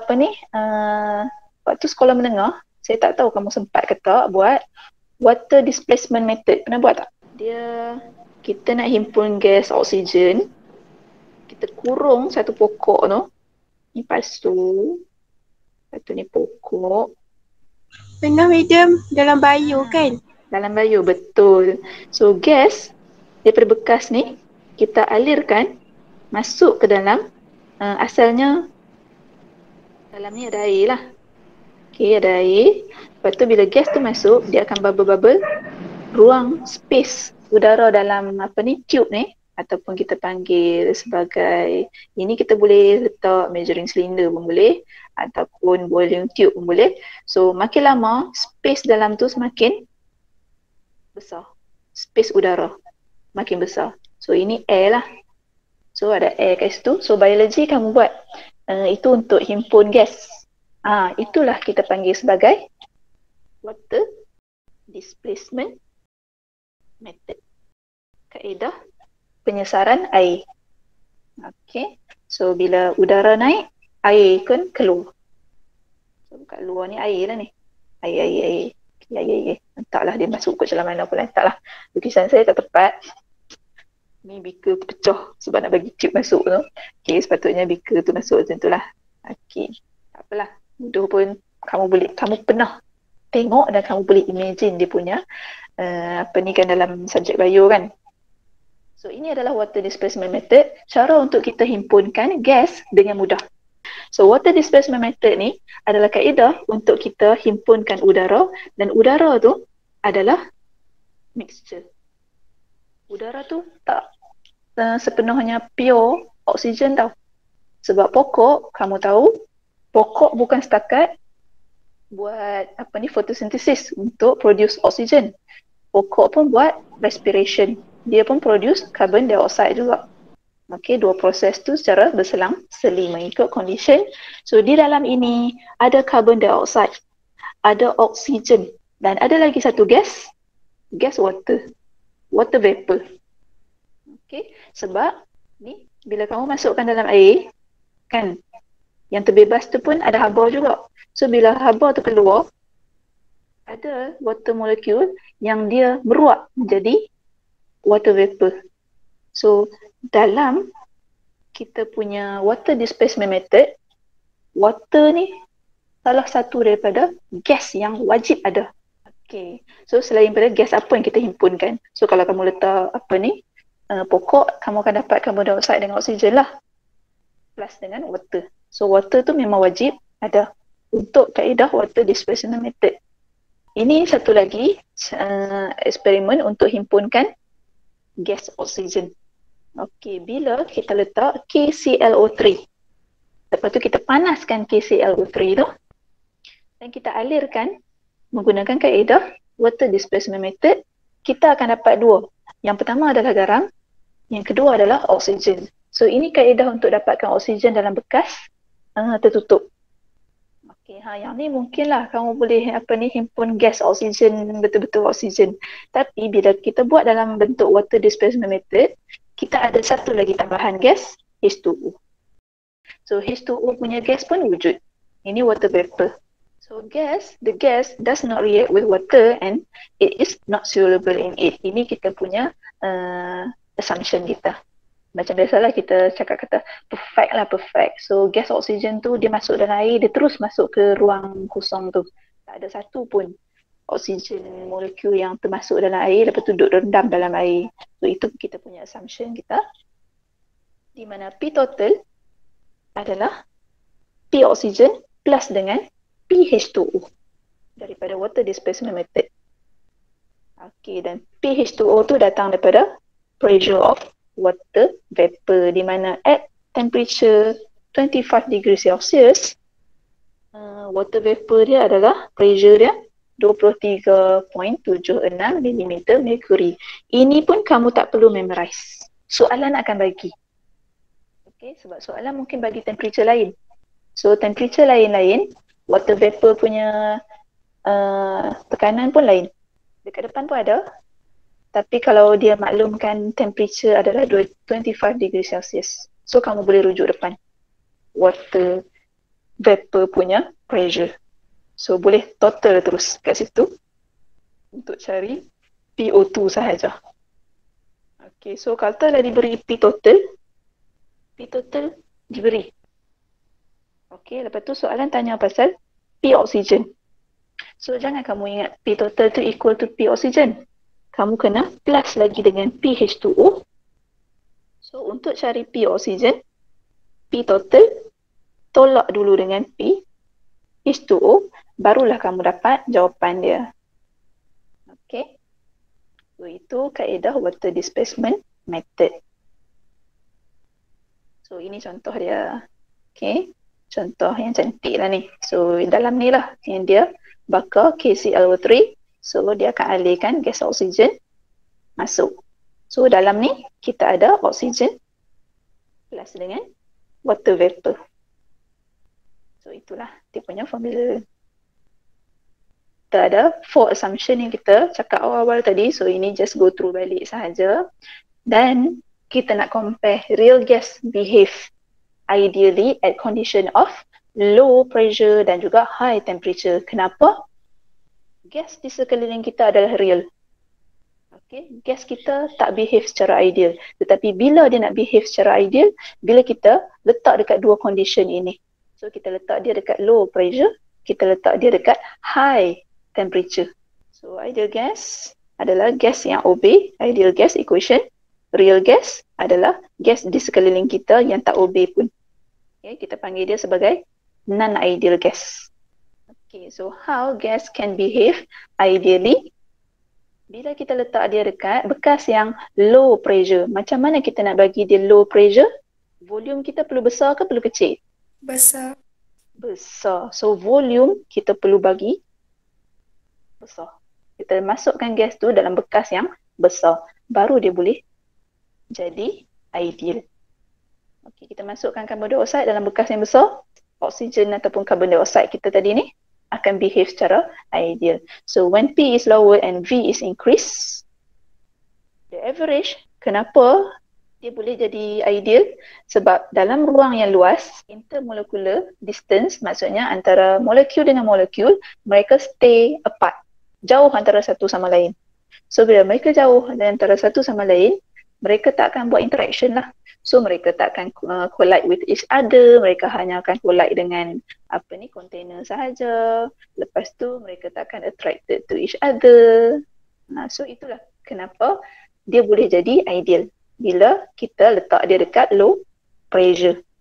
waktu sekolah menengah, saya tak tahu kamu sempat ke tak buat water displacement method. Pernah buat tak? Dia, kita nak himpun gas oksigen, kita kurung satu pokok tu, ni pasu, satu ni pokok. Pernah madam, dalam bio kan? Dalam bio, betul. So gas daripada bekas ni kita alirkan masuk ke dalam, asalnya dalam ni ada air lah. Okay, ada air. Lepas tu bila gas tu masuk, dia akan bubble-bubble, ruang space udara dalam tube ni, ataupun kita panggil sebagai, ini kita boleh letak measuring cylinder pun boleh, ataupun volume tube pun boleh. So makin lama space dalam tu semakin besar, space udara makin besar. So ini air lah. So ada air kat situ. So biologi kamu buat itu untuk himpun gas. Itulah kita panggil sebagai water displacement method. Kaedah penyesaran air. Okay. So bila udara naik, air kan keluar. So kat luar ni air lah ni. Air. Air. Entahlah dia masuk ke dalam mana pula. Entahlah. Lukisan saya tak tepat. Ni beaker pecah sebab nak bagi tube masuk tu. Okay, sepatutnya beaker tu masuk macam tu lah. Okay, tak apalah. Mudah pun kamu pernah tengok dan kamu boleh imagine dia punya kan dalam subjek bio kan. So ini adalah water displacement method, cara untuk kita himpunkan gas dengan mudah. So water displacement method ni adalah kaedah untuk kita himpunkan udara, dan udara tu adalah mixture. Udara tu tak sepenuhnya pure oksigen tau. Sebab pokok, kamu tahu, pokok bukan setakat buat fotosintesis untuk produce oksigen. Pokok pun buat respiration. Dia pun produce carbon dioxide juga. Okay, dua proses tu secara berselang-seling mengikut condition. So di dalam ini ada carbon dioxide, ada oksigen, dan ada lagi satu gas water. Water vapor. Okay, sebab ni bila kamu masukkan dalam air kan, yang terbebas tu pun ada haba juga. So bila haba tu keluar, ada water molecule yang dia meruap menjadi water vapor. So dalam kita punya water displacement method, water ni salah satu daripada gas yang wajib ada. Okay, so selain pada gas apa yang kita himpunkan? So kalau kamu letak pokok, kamu akan dapat carbon dioxide dengan oksigen lah. plus dengan water. So water tu memang wajib ada untuk kaedah water displacement method. Ini satu lagi eksperimen untuk himpunkan gas oksigen. Okey, bila kita letak KClO3, lepas tu kita panaskan KClO3 tu dan kita alirkan menggunakan kaedah water displacement method, kita akan dapat dua. Yang pertama adalah garam, yang kedua adalah oksigen. So ini kaedah untuk dapatkan oksigen dalam bekas tertutup. Okey, yang ni mungkinlah kamu boleh himpun gas oksigen, betul-betul oksigen. Tapi bila kita buat dalam bentuk water displacement method, kita ada satu lagi tambahan gas, H2O. So H2O punya gas pun wujud. Ini water vapor. So the gas does not react with water and it is not soluble in it. Ini kita punya assumption kita. Macam biasalah kita cakap kata perfect. So gas oksigen tu dia masuk dalam air, dia terus masuk ke ruang kosong tu. Tak ada satu pun oksigen molekul yang termasuk dalam air lepas tu duduk rendam dalam air. So itu kita punya assumption kita. Di mana P total adalah P oksigen plus dengan PH2O daripada water displacement method. Okey, dan PH2O tu datang daripada pressure of water vapor, di mana at temperature 25 degree Celsius water vapor dia adalah pressure dia 23.76 mm mercury. Ini pun kamu tak perlu memorize. Soalan akan bagi. Okey, sebab soalan mungkin bagi temperature lain. So temperature lain-lain, water vapor punya tekanan pun lain. Dekat depan pun ada. Tapi kalau dia maklumkan temperature adalah 25 degree Celsius. So kamu boleh rujuk depan water vapor punya pressure. So boleh total terus kat situ untuk cari PO2 sahaja. Okay, so kalau dah diberi P total diberi. Okay, lepas tu soalan tanya pasal P oksigen. So jangan kamu ingat P total tu equal to P oksigen. Kamu kena plus lagi dengan PH2O. So untuk cari P oksigen, P total tolak dulu dengan P H2O, barulah kamu dapat jawapan dia. Okay. So itu kaedah water displacement method. So ini contoh dia. Okay. Contoh yang cantik lah ni. So dalam ni lah yang dia bakar KClO3. So dia akan alirkan gas oksigen masuk. So dalam ni kita ada oksigen plus dengan water vapor. So itulah dia punya formula. Kita ada 4 assumption yang kita cakap awal-awal tadi. So ini just go through balik sahaja. Dan kita nak compare real gas behave ideally at condition of low pressure dan juga high temperature. Kenapa? Gas di sekeliling kita adalah real. Okay, gas kita tak behave secara ideal. Tetapi bila dia nak behave secara ideal, bila kita letak dekat dua condition ini. So kita letak dia dekat low pressure, kita letak dia dekat high temperature. So ideal gas adalah gas yang obey ideal gas equation. Real gas adalah gas di sekeliling kita yang tak obey pun. Okay, kita panggil dia sebagai non-ideal gas. Okay, so how gas can behave ideally? Bila kita letak dia dekat bekas yang low pressure, macam mana kita nak bagi dia low pressure? Volume kita perlu besar ke perlu kecil? Besar. Besar. So volume kita perlu bagi besar. Kita masukkan gas tu dalam bekas yang besar. Baru dia boleh jadi ideal. Okay, kita masukkan carbon dioxide dalam bekas yang besar. Oksigen ataupun carbon dioxide kita tadi ni akan behave secara ideal. So when P is lower and V is increased, the average, kenapa dia boleh jadi ideal? Sebab dalam ruang yang luas, intermolecular distance, maksudnya antara molekul dengan molekul, mereka stay apart, jauh antara satu sama lain. So bila mereka jauh antara satu sama lain, mereka tak akan buat interaction lah. So mereka tak akan collide with each other, mereka hanya akan collide dengan container sahaja. Lepas tu mereka tak akan attracted to each other. So itulah kenapa dia boleh jadi ideal bila kita letak dia dekat low pressure.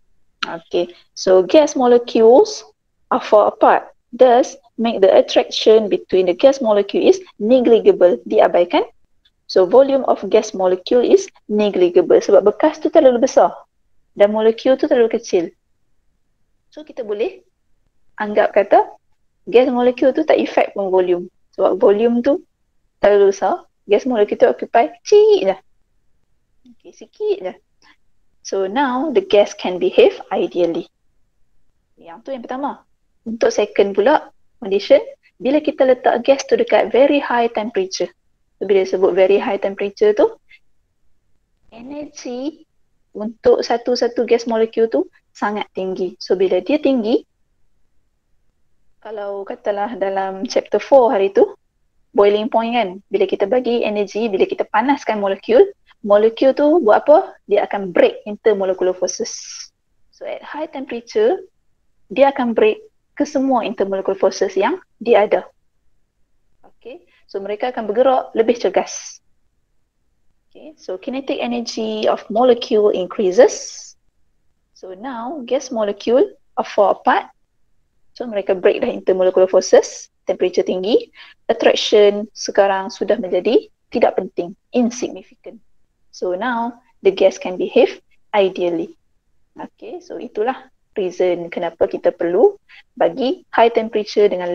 Okay, so gas molecules are far apart. Thus, make the attraction between the gas molecule is negligible, diabaikan. So, volume of gas molecule is negligible sebab bekas tu terlalu besar dan molekul tu terlalu kecil. So, kita boleh anggap kata gas molekul tu tak effect pun volume. Sebab volume tu terlalu besar, gas molekul tu occupy kecil je. Okay, sikit je. So now the gas can behave ideally. Yang tu yang pertama. Untuk second pula, condition, bila kita letak gas tu dekat very high temperature. So, bila sebut very high temperature tu, energi untuk satu-satu gas molekul tu sangat tinggi. So bila dia tinggi, kalau katalah dalam chapter 4 hari tu, boiling point kan, bila kita bagi energi, bila kita panaskan molekul, molekul tu buat apa? Dia akan break intermolecular forces. So at high temperature, dia akan break ke semua intermolecular forces yang dia ada. Okay, so mereka akan bergerak lebih cergas. Okay, so kinetic energy of molecule increases. So now gas molecule are far apart. So mereka break dah intermolecular forces, temperature tinggi. Attraction sekarang sudah menjadi tidak penting, insignificant. So now the gas can behave ideally. Okay, so itulah reason kenapa kita perlu bagi high temperature dengan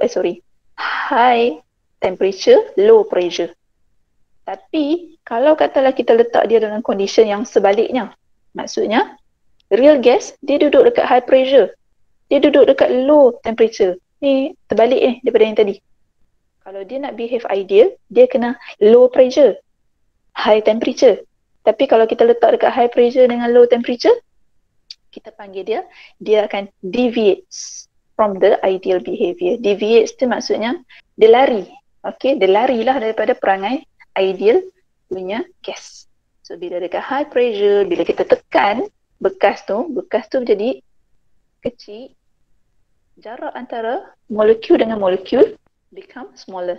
high temperature, low pressure. Tapi kalau katalah kita letak dia dalam condition yang sebaliknya, maksudnya real gas dia duduk dekat high pressure, dia duduk dekat low temperature. Ni terbalik daripada yang tadi. Kalau dia nak behave ideal, dia kena low pressure, high temperature. Tapi kalau kita letak dekat high pressure dengan low temperature, kita panggil dia akan deviates from the ideal behavior. Deviates tu maksudnya dia lari. Okay, dia larilah daripada perangai ideal punya gas. So bila dekat high pressure, bila kita tekan bekas tu jadi kecil. Jarak antara molekul dengan molekul become smaller.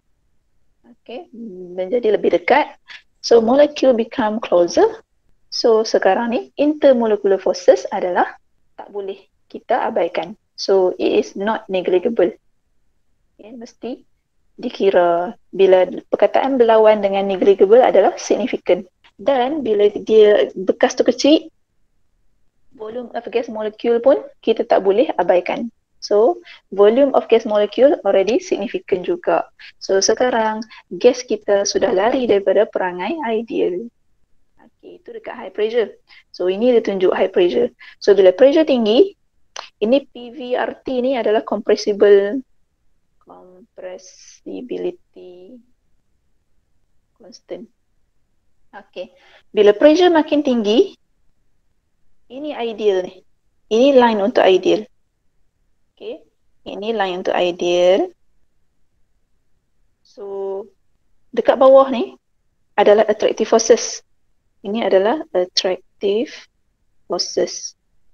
Okay, menjadi lebih dekat. So molecule become closer. So sekarang ni intermolecular forces adalah tak boleh kita abaikan. So it is not negligible. Okay, mesti dikira. Bila perkataan berlawan dengan negligible adalah significant. Dan bila dia bekas tu kecil, volume of gas molecule pun kita tak boleh abaikan. So, volume of gas molecule already significant juga. So, sekarang gas kita sudah lari daripada perangai ideal. Okay, itu dekat high pressure. So, ini dia tunjuk high pressure. So, bila pressure tinggi, ini PVRT ni adalah compressibility constant. Okay, bila pressure makin tinggi, ini ideal ni. Ini line untuk ideal. Okay, ini line untuk ideal. So, dekat bawah ni adalah attractive forces. Ini adalah attractive forces.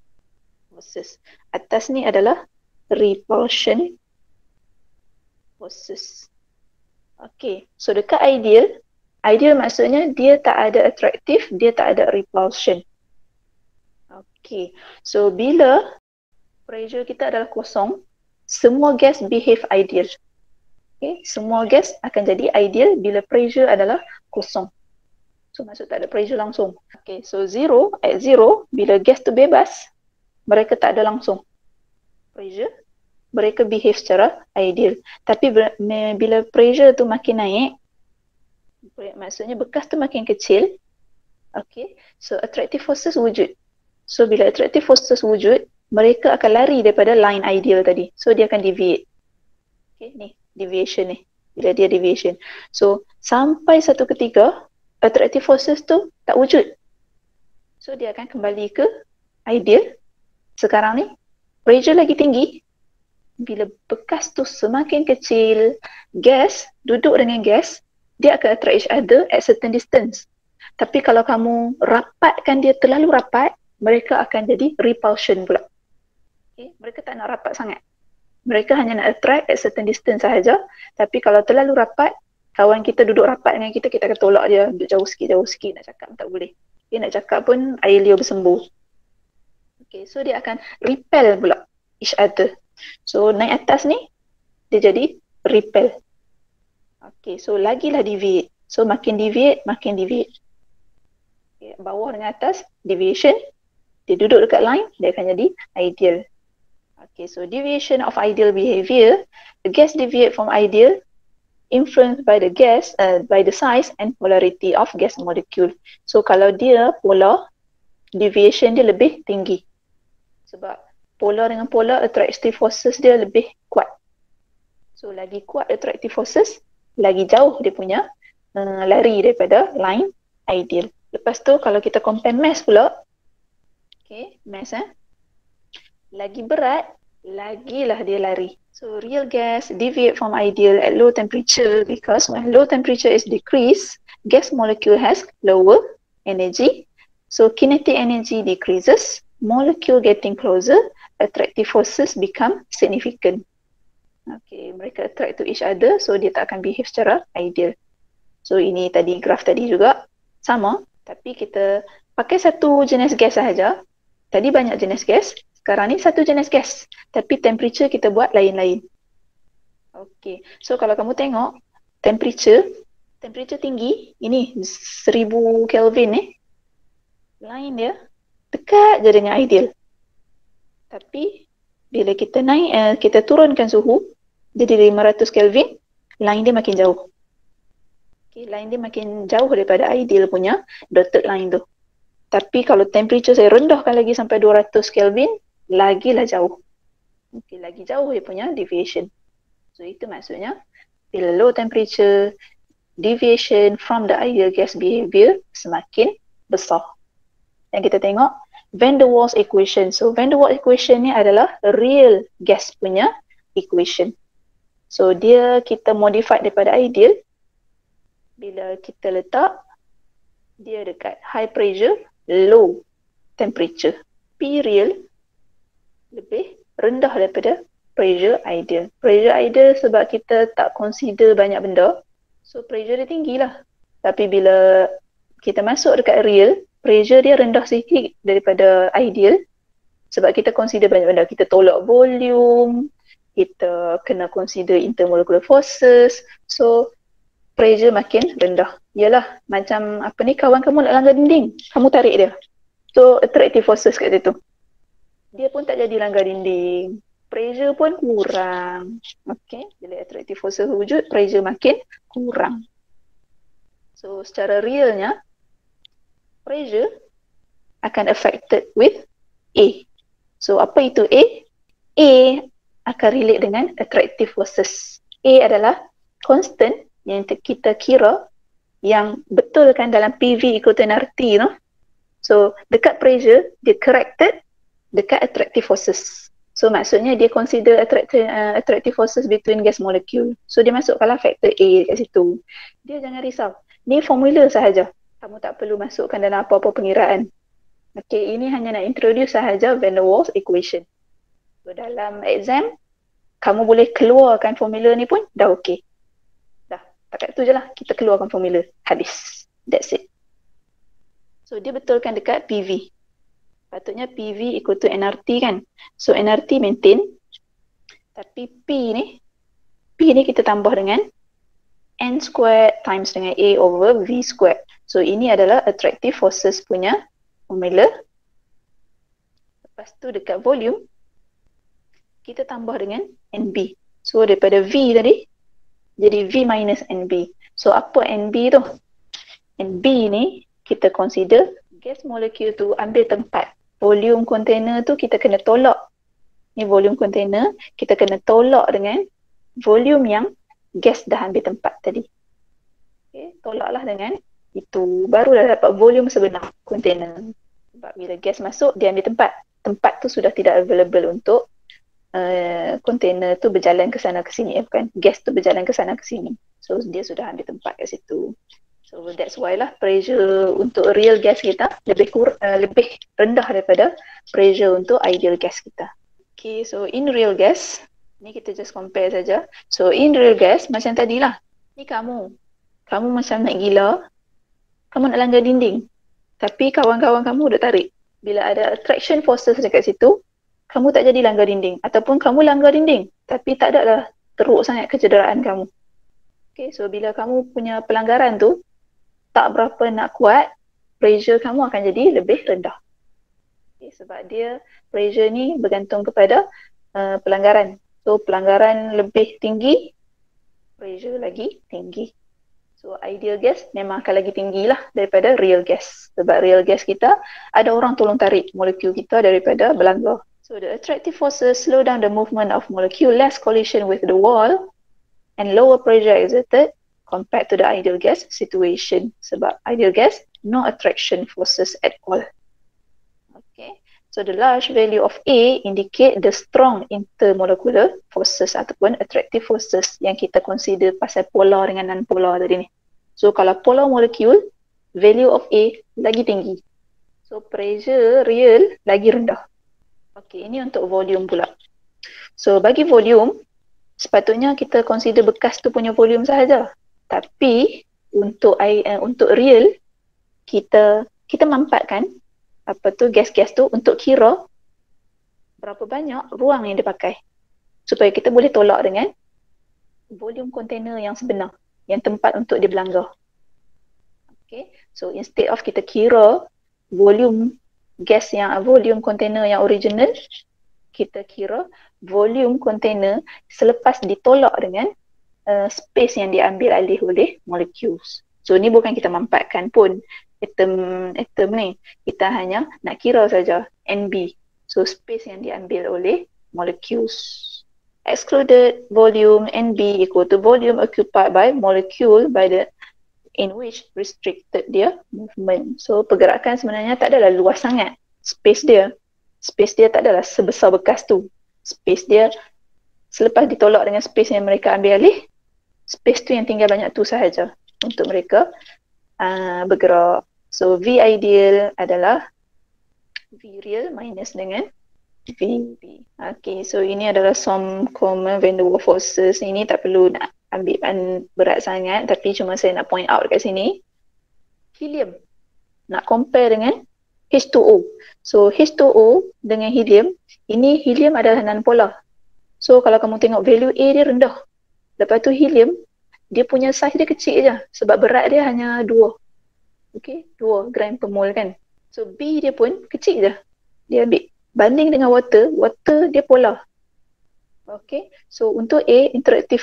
Atas ni adalah repulsion forces. Okay, so dekat ideal maksudnya dia tak ada attractive, dia tak ada repulsion. Okay, so bila pressure kita adalah kosong, semua gas behave ideal. Okay, semua gas akan jadi ideal bila pressure adalah kosong. So maksud tak ada pressure langsung. Okay, so at zero, bila gas tu bebas, mereka tak ada langsung pressure, mereka behave secara ideal. Tapi bila pressure tu makin naik, maksudnya bekas tu makin kecil, okay, so attractive forces wujud. So bila attractive forces wujud, mereka akan lari daripada line ideal tadi. So dia akan deviate. Okay, ni deviation ni. Bila dia deviation. So sampai satu ketika, attractive forces tu tak wujud. So dia akan kembali ke ideal. Sekarang ni, pressure lagi tinggi. Bila bekas tu semakin kecil, gas, duduk dengan gas, dia akan attract each other at certain distance. Tapi kalau kamu rapatkan dia terlalu rapat, mereka akan jadi repulsion pula. Okay, mereka tak nak rapat sangat. Mereka hanya nak attract at certain distance sahaja. Tapi kalau terlalu rapat, kawan kita duduk rapat dengan kita akan tolak dia. Duduk jauh sikit. Nak cakap tak boleh. Okay, nak cakap pun air liur bersembuh. Okay, so dia akan repel pula each other. So naik atas ni, dia jadi repel. Okay, so lagilah deviate. So makin deviate, makin deviate. Okay, bawah dengan atas, deviation. Dia duduk dekat line, dia akan jadi ideal. Okay, so deviation of ideal behavior, the gas deviate from ideal influenced by the gas, by the size and polarity of gas molecule. So kalau dia polar, deviation dia lebih tinggi. Sebab polar dengan polar, attractive forces dia lebih kuat. So lagi kuat attractive forces, lagi jauh dia punya lari daripada line ideal. Lepas tu kalau kita compare mass pula, okay, mass lagi berat, lagilah dia lari. So real gas deviate from ideal at low temperature because when low temperature is decreased, gas molecule has lower energy. So kinetic energy decreases, molecule getting closer, attractive forces become significant. Okay, mereka attract to each other, so dia tak akan behave secara ideal. So ini tadi graf tadi juga sama, tapi kita pakai satu jenis gas sahaja. Tadi banyak jenis gas, sekarang ni satu jenis gas, tapi temperature kita buat lain-lain. Okay, so kalau kamu tengok temperature tinggi, ini 1000 Kelvin line dia dekat je dengan ideal. Tapi bila kita naik, kita turunkan suhu jadi 500 Kelvin, line dia makin jauh. Okay, line dia makin jauh daripada ideal punya dotted line tu. Tapi kalau temperature saya rendahkan lagi sampai 200 Kelvin, lagilah jauh. Okay, lagi jauh dia punya deviation. So itu maksudnya bila low temperature, deviation from the ideal gas behavior semakin besar. Dan kita tengok Van der Waals equation. So Van der Waals equation ni adalah real gas punya equation. So dia kita modify daripada ideal. Bila kita letak dia dekat high pressure, low temperature. P real lebih rendah daripada pressure ideal. Pressure ideal sebab kita tak consider banyak benda, so pressure dia tinggi lah. Tapi bila kita masuk dekat real, pressure dia rendah sikit daripada ideal sebab kita consider banyak benda. Kita tolak volume, kita kena consider intermolecular forces, so pressure makin rendah. Yalah, macam apa ni, kawan kamu nak langgar dinding, kamu tarik dia. So attractive forces kat situ. Dia pun tak jadi langgar dinding. Pressure pun kurang. Okay, bila attractive forces wujud, pressure makin kurang. So secara realnya, pressure akan affected with A. So apa itu A? A akan relate dengan attractive forces. A adalah constant yang kita kira yang betulkan dalam PV equal to nRT tu. So dekat pressure, dia corrected dekat attractive forces. So maksudnya dia consider attractive forces between gas molecule. So dia masukkanlah factor A kat situ. Dia jangan risau. Ni formula sahaja. Kamu tak perlu masukkan dalam apa-apa pengiraan. Okay, ini hanya nak introduce sahaja Van der Waals equation. So dalam exam, kamu boleh keluarkan formula ni pun dah okey. Dah, takat tu je lah. Kita keluarkan formula. Habis. That's it. So dia betulkan dekat PV. Patutnya PV equal to nRT kan. So nRT maintain. Tapi P ni kita tambah dengan N squared times dengan A over V squared. So ini adalah attractive forces punya formula. Lepas tu dekat volume, kita tambah dengan NB. So daripada V tadi, jadi V minus NB. So apa NB tu? NB ni kita consider gas molecule tu ambil tempat. Volume container tu kita kena tolak. Ni volume container, kita kena tolak dengan volume yang gas dah ambil tempat tadi. Okay, tolaklah dengan itu. Barulah dapat volume sebenar container. Sebab bila gas masuk, dia ambil tempat. Tempat tu sudah tidak available untuk container tu berjalan ke sana ke sini. Bukan, gas tu berjalan ke sana ke sini. So dia sudah ambil tempat kat situ. So that's why lah pressure untuk real gas kita lebih rendah daripada pressure untuk ideal gas kita. Okay, so in real gas, ni kita just compare saja. So in real gas macam tadilah. Ni kamu macam nak gila, kamu nak langgar dinding. Tapi kawan-kawan kamu dah tarik. bila ada attraction forces dekat situ, kamu tak jadi langgar dinding. Ataupun kamu langgar dinding, tapi tak ada lah teruk sangat kecederaan kamu. Okay, so bila kamu punya pelanggaran tu tak berapa nak kuat, pressure kamu akan jadi lebih rendah. Okay, sebab dia pressure ni bergantung kepada pelanggaran. So pelanggaran lebih tinggi, pressure lagi tinggi. So ideal gas memang akan lagi tinggi lah daripada real gas. Sebab real gas kita ada orang tolong tarik molekul kita daripada berlanggar. So the attractive forces slow down the movement of molecule, less collision with the wall and lower pressure exerted compared to the ideal gas situation. Sebab ideal gas, no attraction forces at all. Okay. So the large value of A indicate the strong intermolecular forces ataupun attractive forces yang kita consider pasal polar dengan non-polar tadi ni. So kalau polar molecule, value of A lagi tinggi. So pressure real lagi rendah. Okay, ini untuk volume pula. So bagi volume, sepatutnya kita consider bekas tu punya volume sahaja. Tapi untuk real, kita mampatkan gas-gas tu untuk kira berapa banyak ruang yang dipakai supaya kita boleh tolak dengan volume container yang sebenar, yang tempat untuk dia berlanggar. Okay, so instead of kita kira volume container yang original, kita kira volume container selepas ditolak dengan space yang diambil alih oleh molecules. So ni bukan kita mampatkan pun atom ni, kita hanya nak kira saja NB, so space yang diambil oleh molecules. Excluded volume NB equal to volume occupied by molecule by the in which restricted their movement. So pergerakan sebenarnya tak adalah luas sangat, space dia tak adalah sebesar bekas tu. Space dia selepas ditolak dengan space yang mereka ambil alih, space tu yang tinggal banyak tu sahaja untuk mereka bergerak. So V ideal adalah V real minus dengan VB. Okay, so ini adalah some common van der Waals forces. Ini tak perlu nak ambil berat sangat, tapi cuma saya nak point out kat sini. Helium nak compare dengan H2O. So H2O dengan helium, ini helium adalah non-polar. So kalau kamu tengok value A dia rendah. Lepas tu helium, dia punya size dia kecil je sebab berat dia hanya 2. Okay, 2 gram per mole kan. So B dia pun kecil je dia ambil. Banding dengan water dia polar. Okay, so untuk A,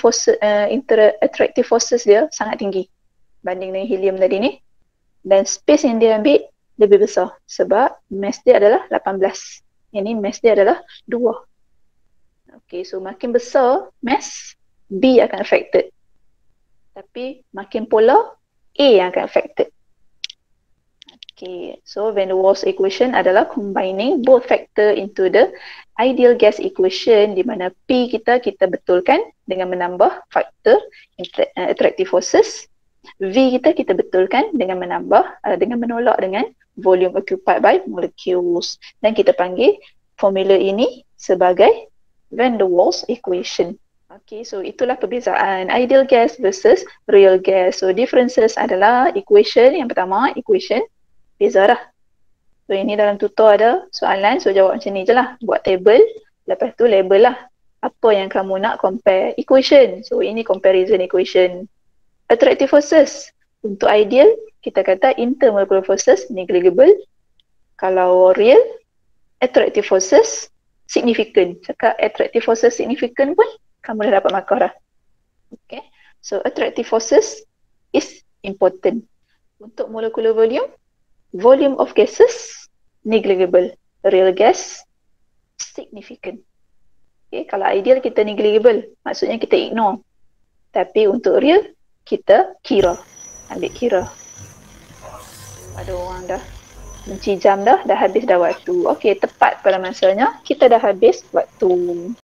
attractive forces dia sangat tinggi banding dengan helium tadi ni. Dan space yang dia ambil lebih besar sebab mass dia adalah 18. Yang ni mass dia adalah 2. Okay, so makin besar mass, B akan affected. Tapi makin polar, A yang akan affected. Okay, so van der Waals equation adalah combining both factor into the ideal gas equation di mana P kita betulkan dengan menambah faktor attractive forces. V kita betulkan dengan menolak dengan volume occupied by molecules. Dan kita panggil formula ini sebagai van der Waals equation. Okay, so itulah perbezaan ideal gas versus real gas. So differences adalah equation yang pertama, equation beza dah. So ini dalam tutor ada soalan, so jawab macam ni je lah. Buat table, lepas tu label lah apa yang kamu nak compare equation. So ini comparison equation. Attractive forces. Untuk ideal, kita kata intermolecular forces negligible. Kalau real, attractive forces significant. Cakap attractive forces significant pun, kamu dah dapat markah dah. Okay. So attractive forces is important. Untuk molecular volume of gases negligible, real gas significant. Okay, kalau ideal kita negligible, maksudnya kita ignore. Tapi untuk real, kita ambil kira. Ada orang dah menci jam dah habis dah waktu. Okay, tepat pada masanya kita dah habis waktu.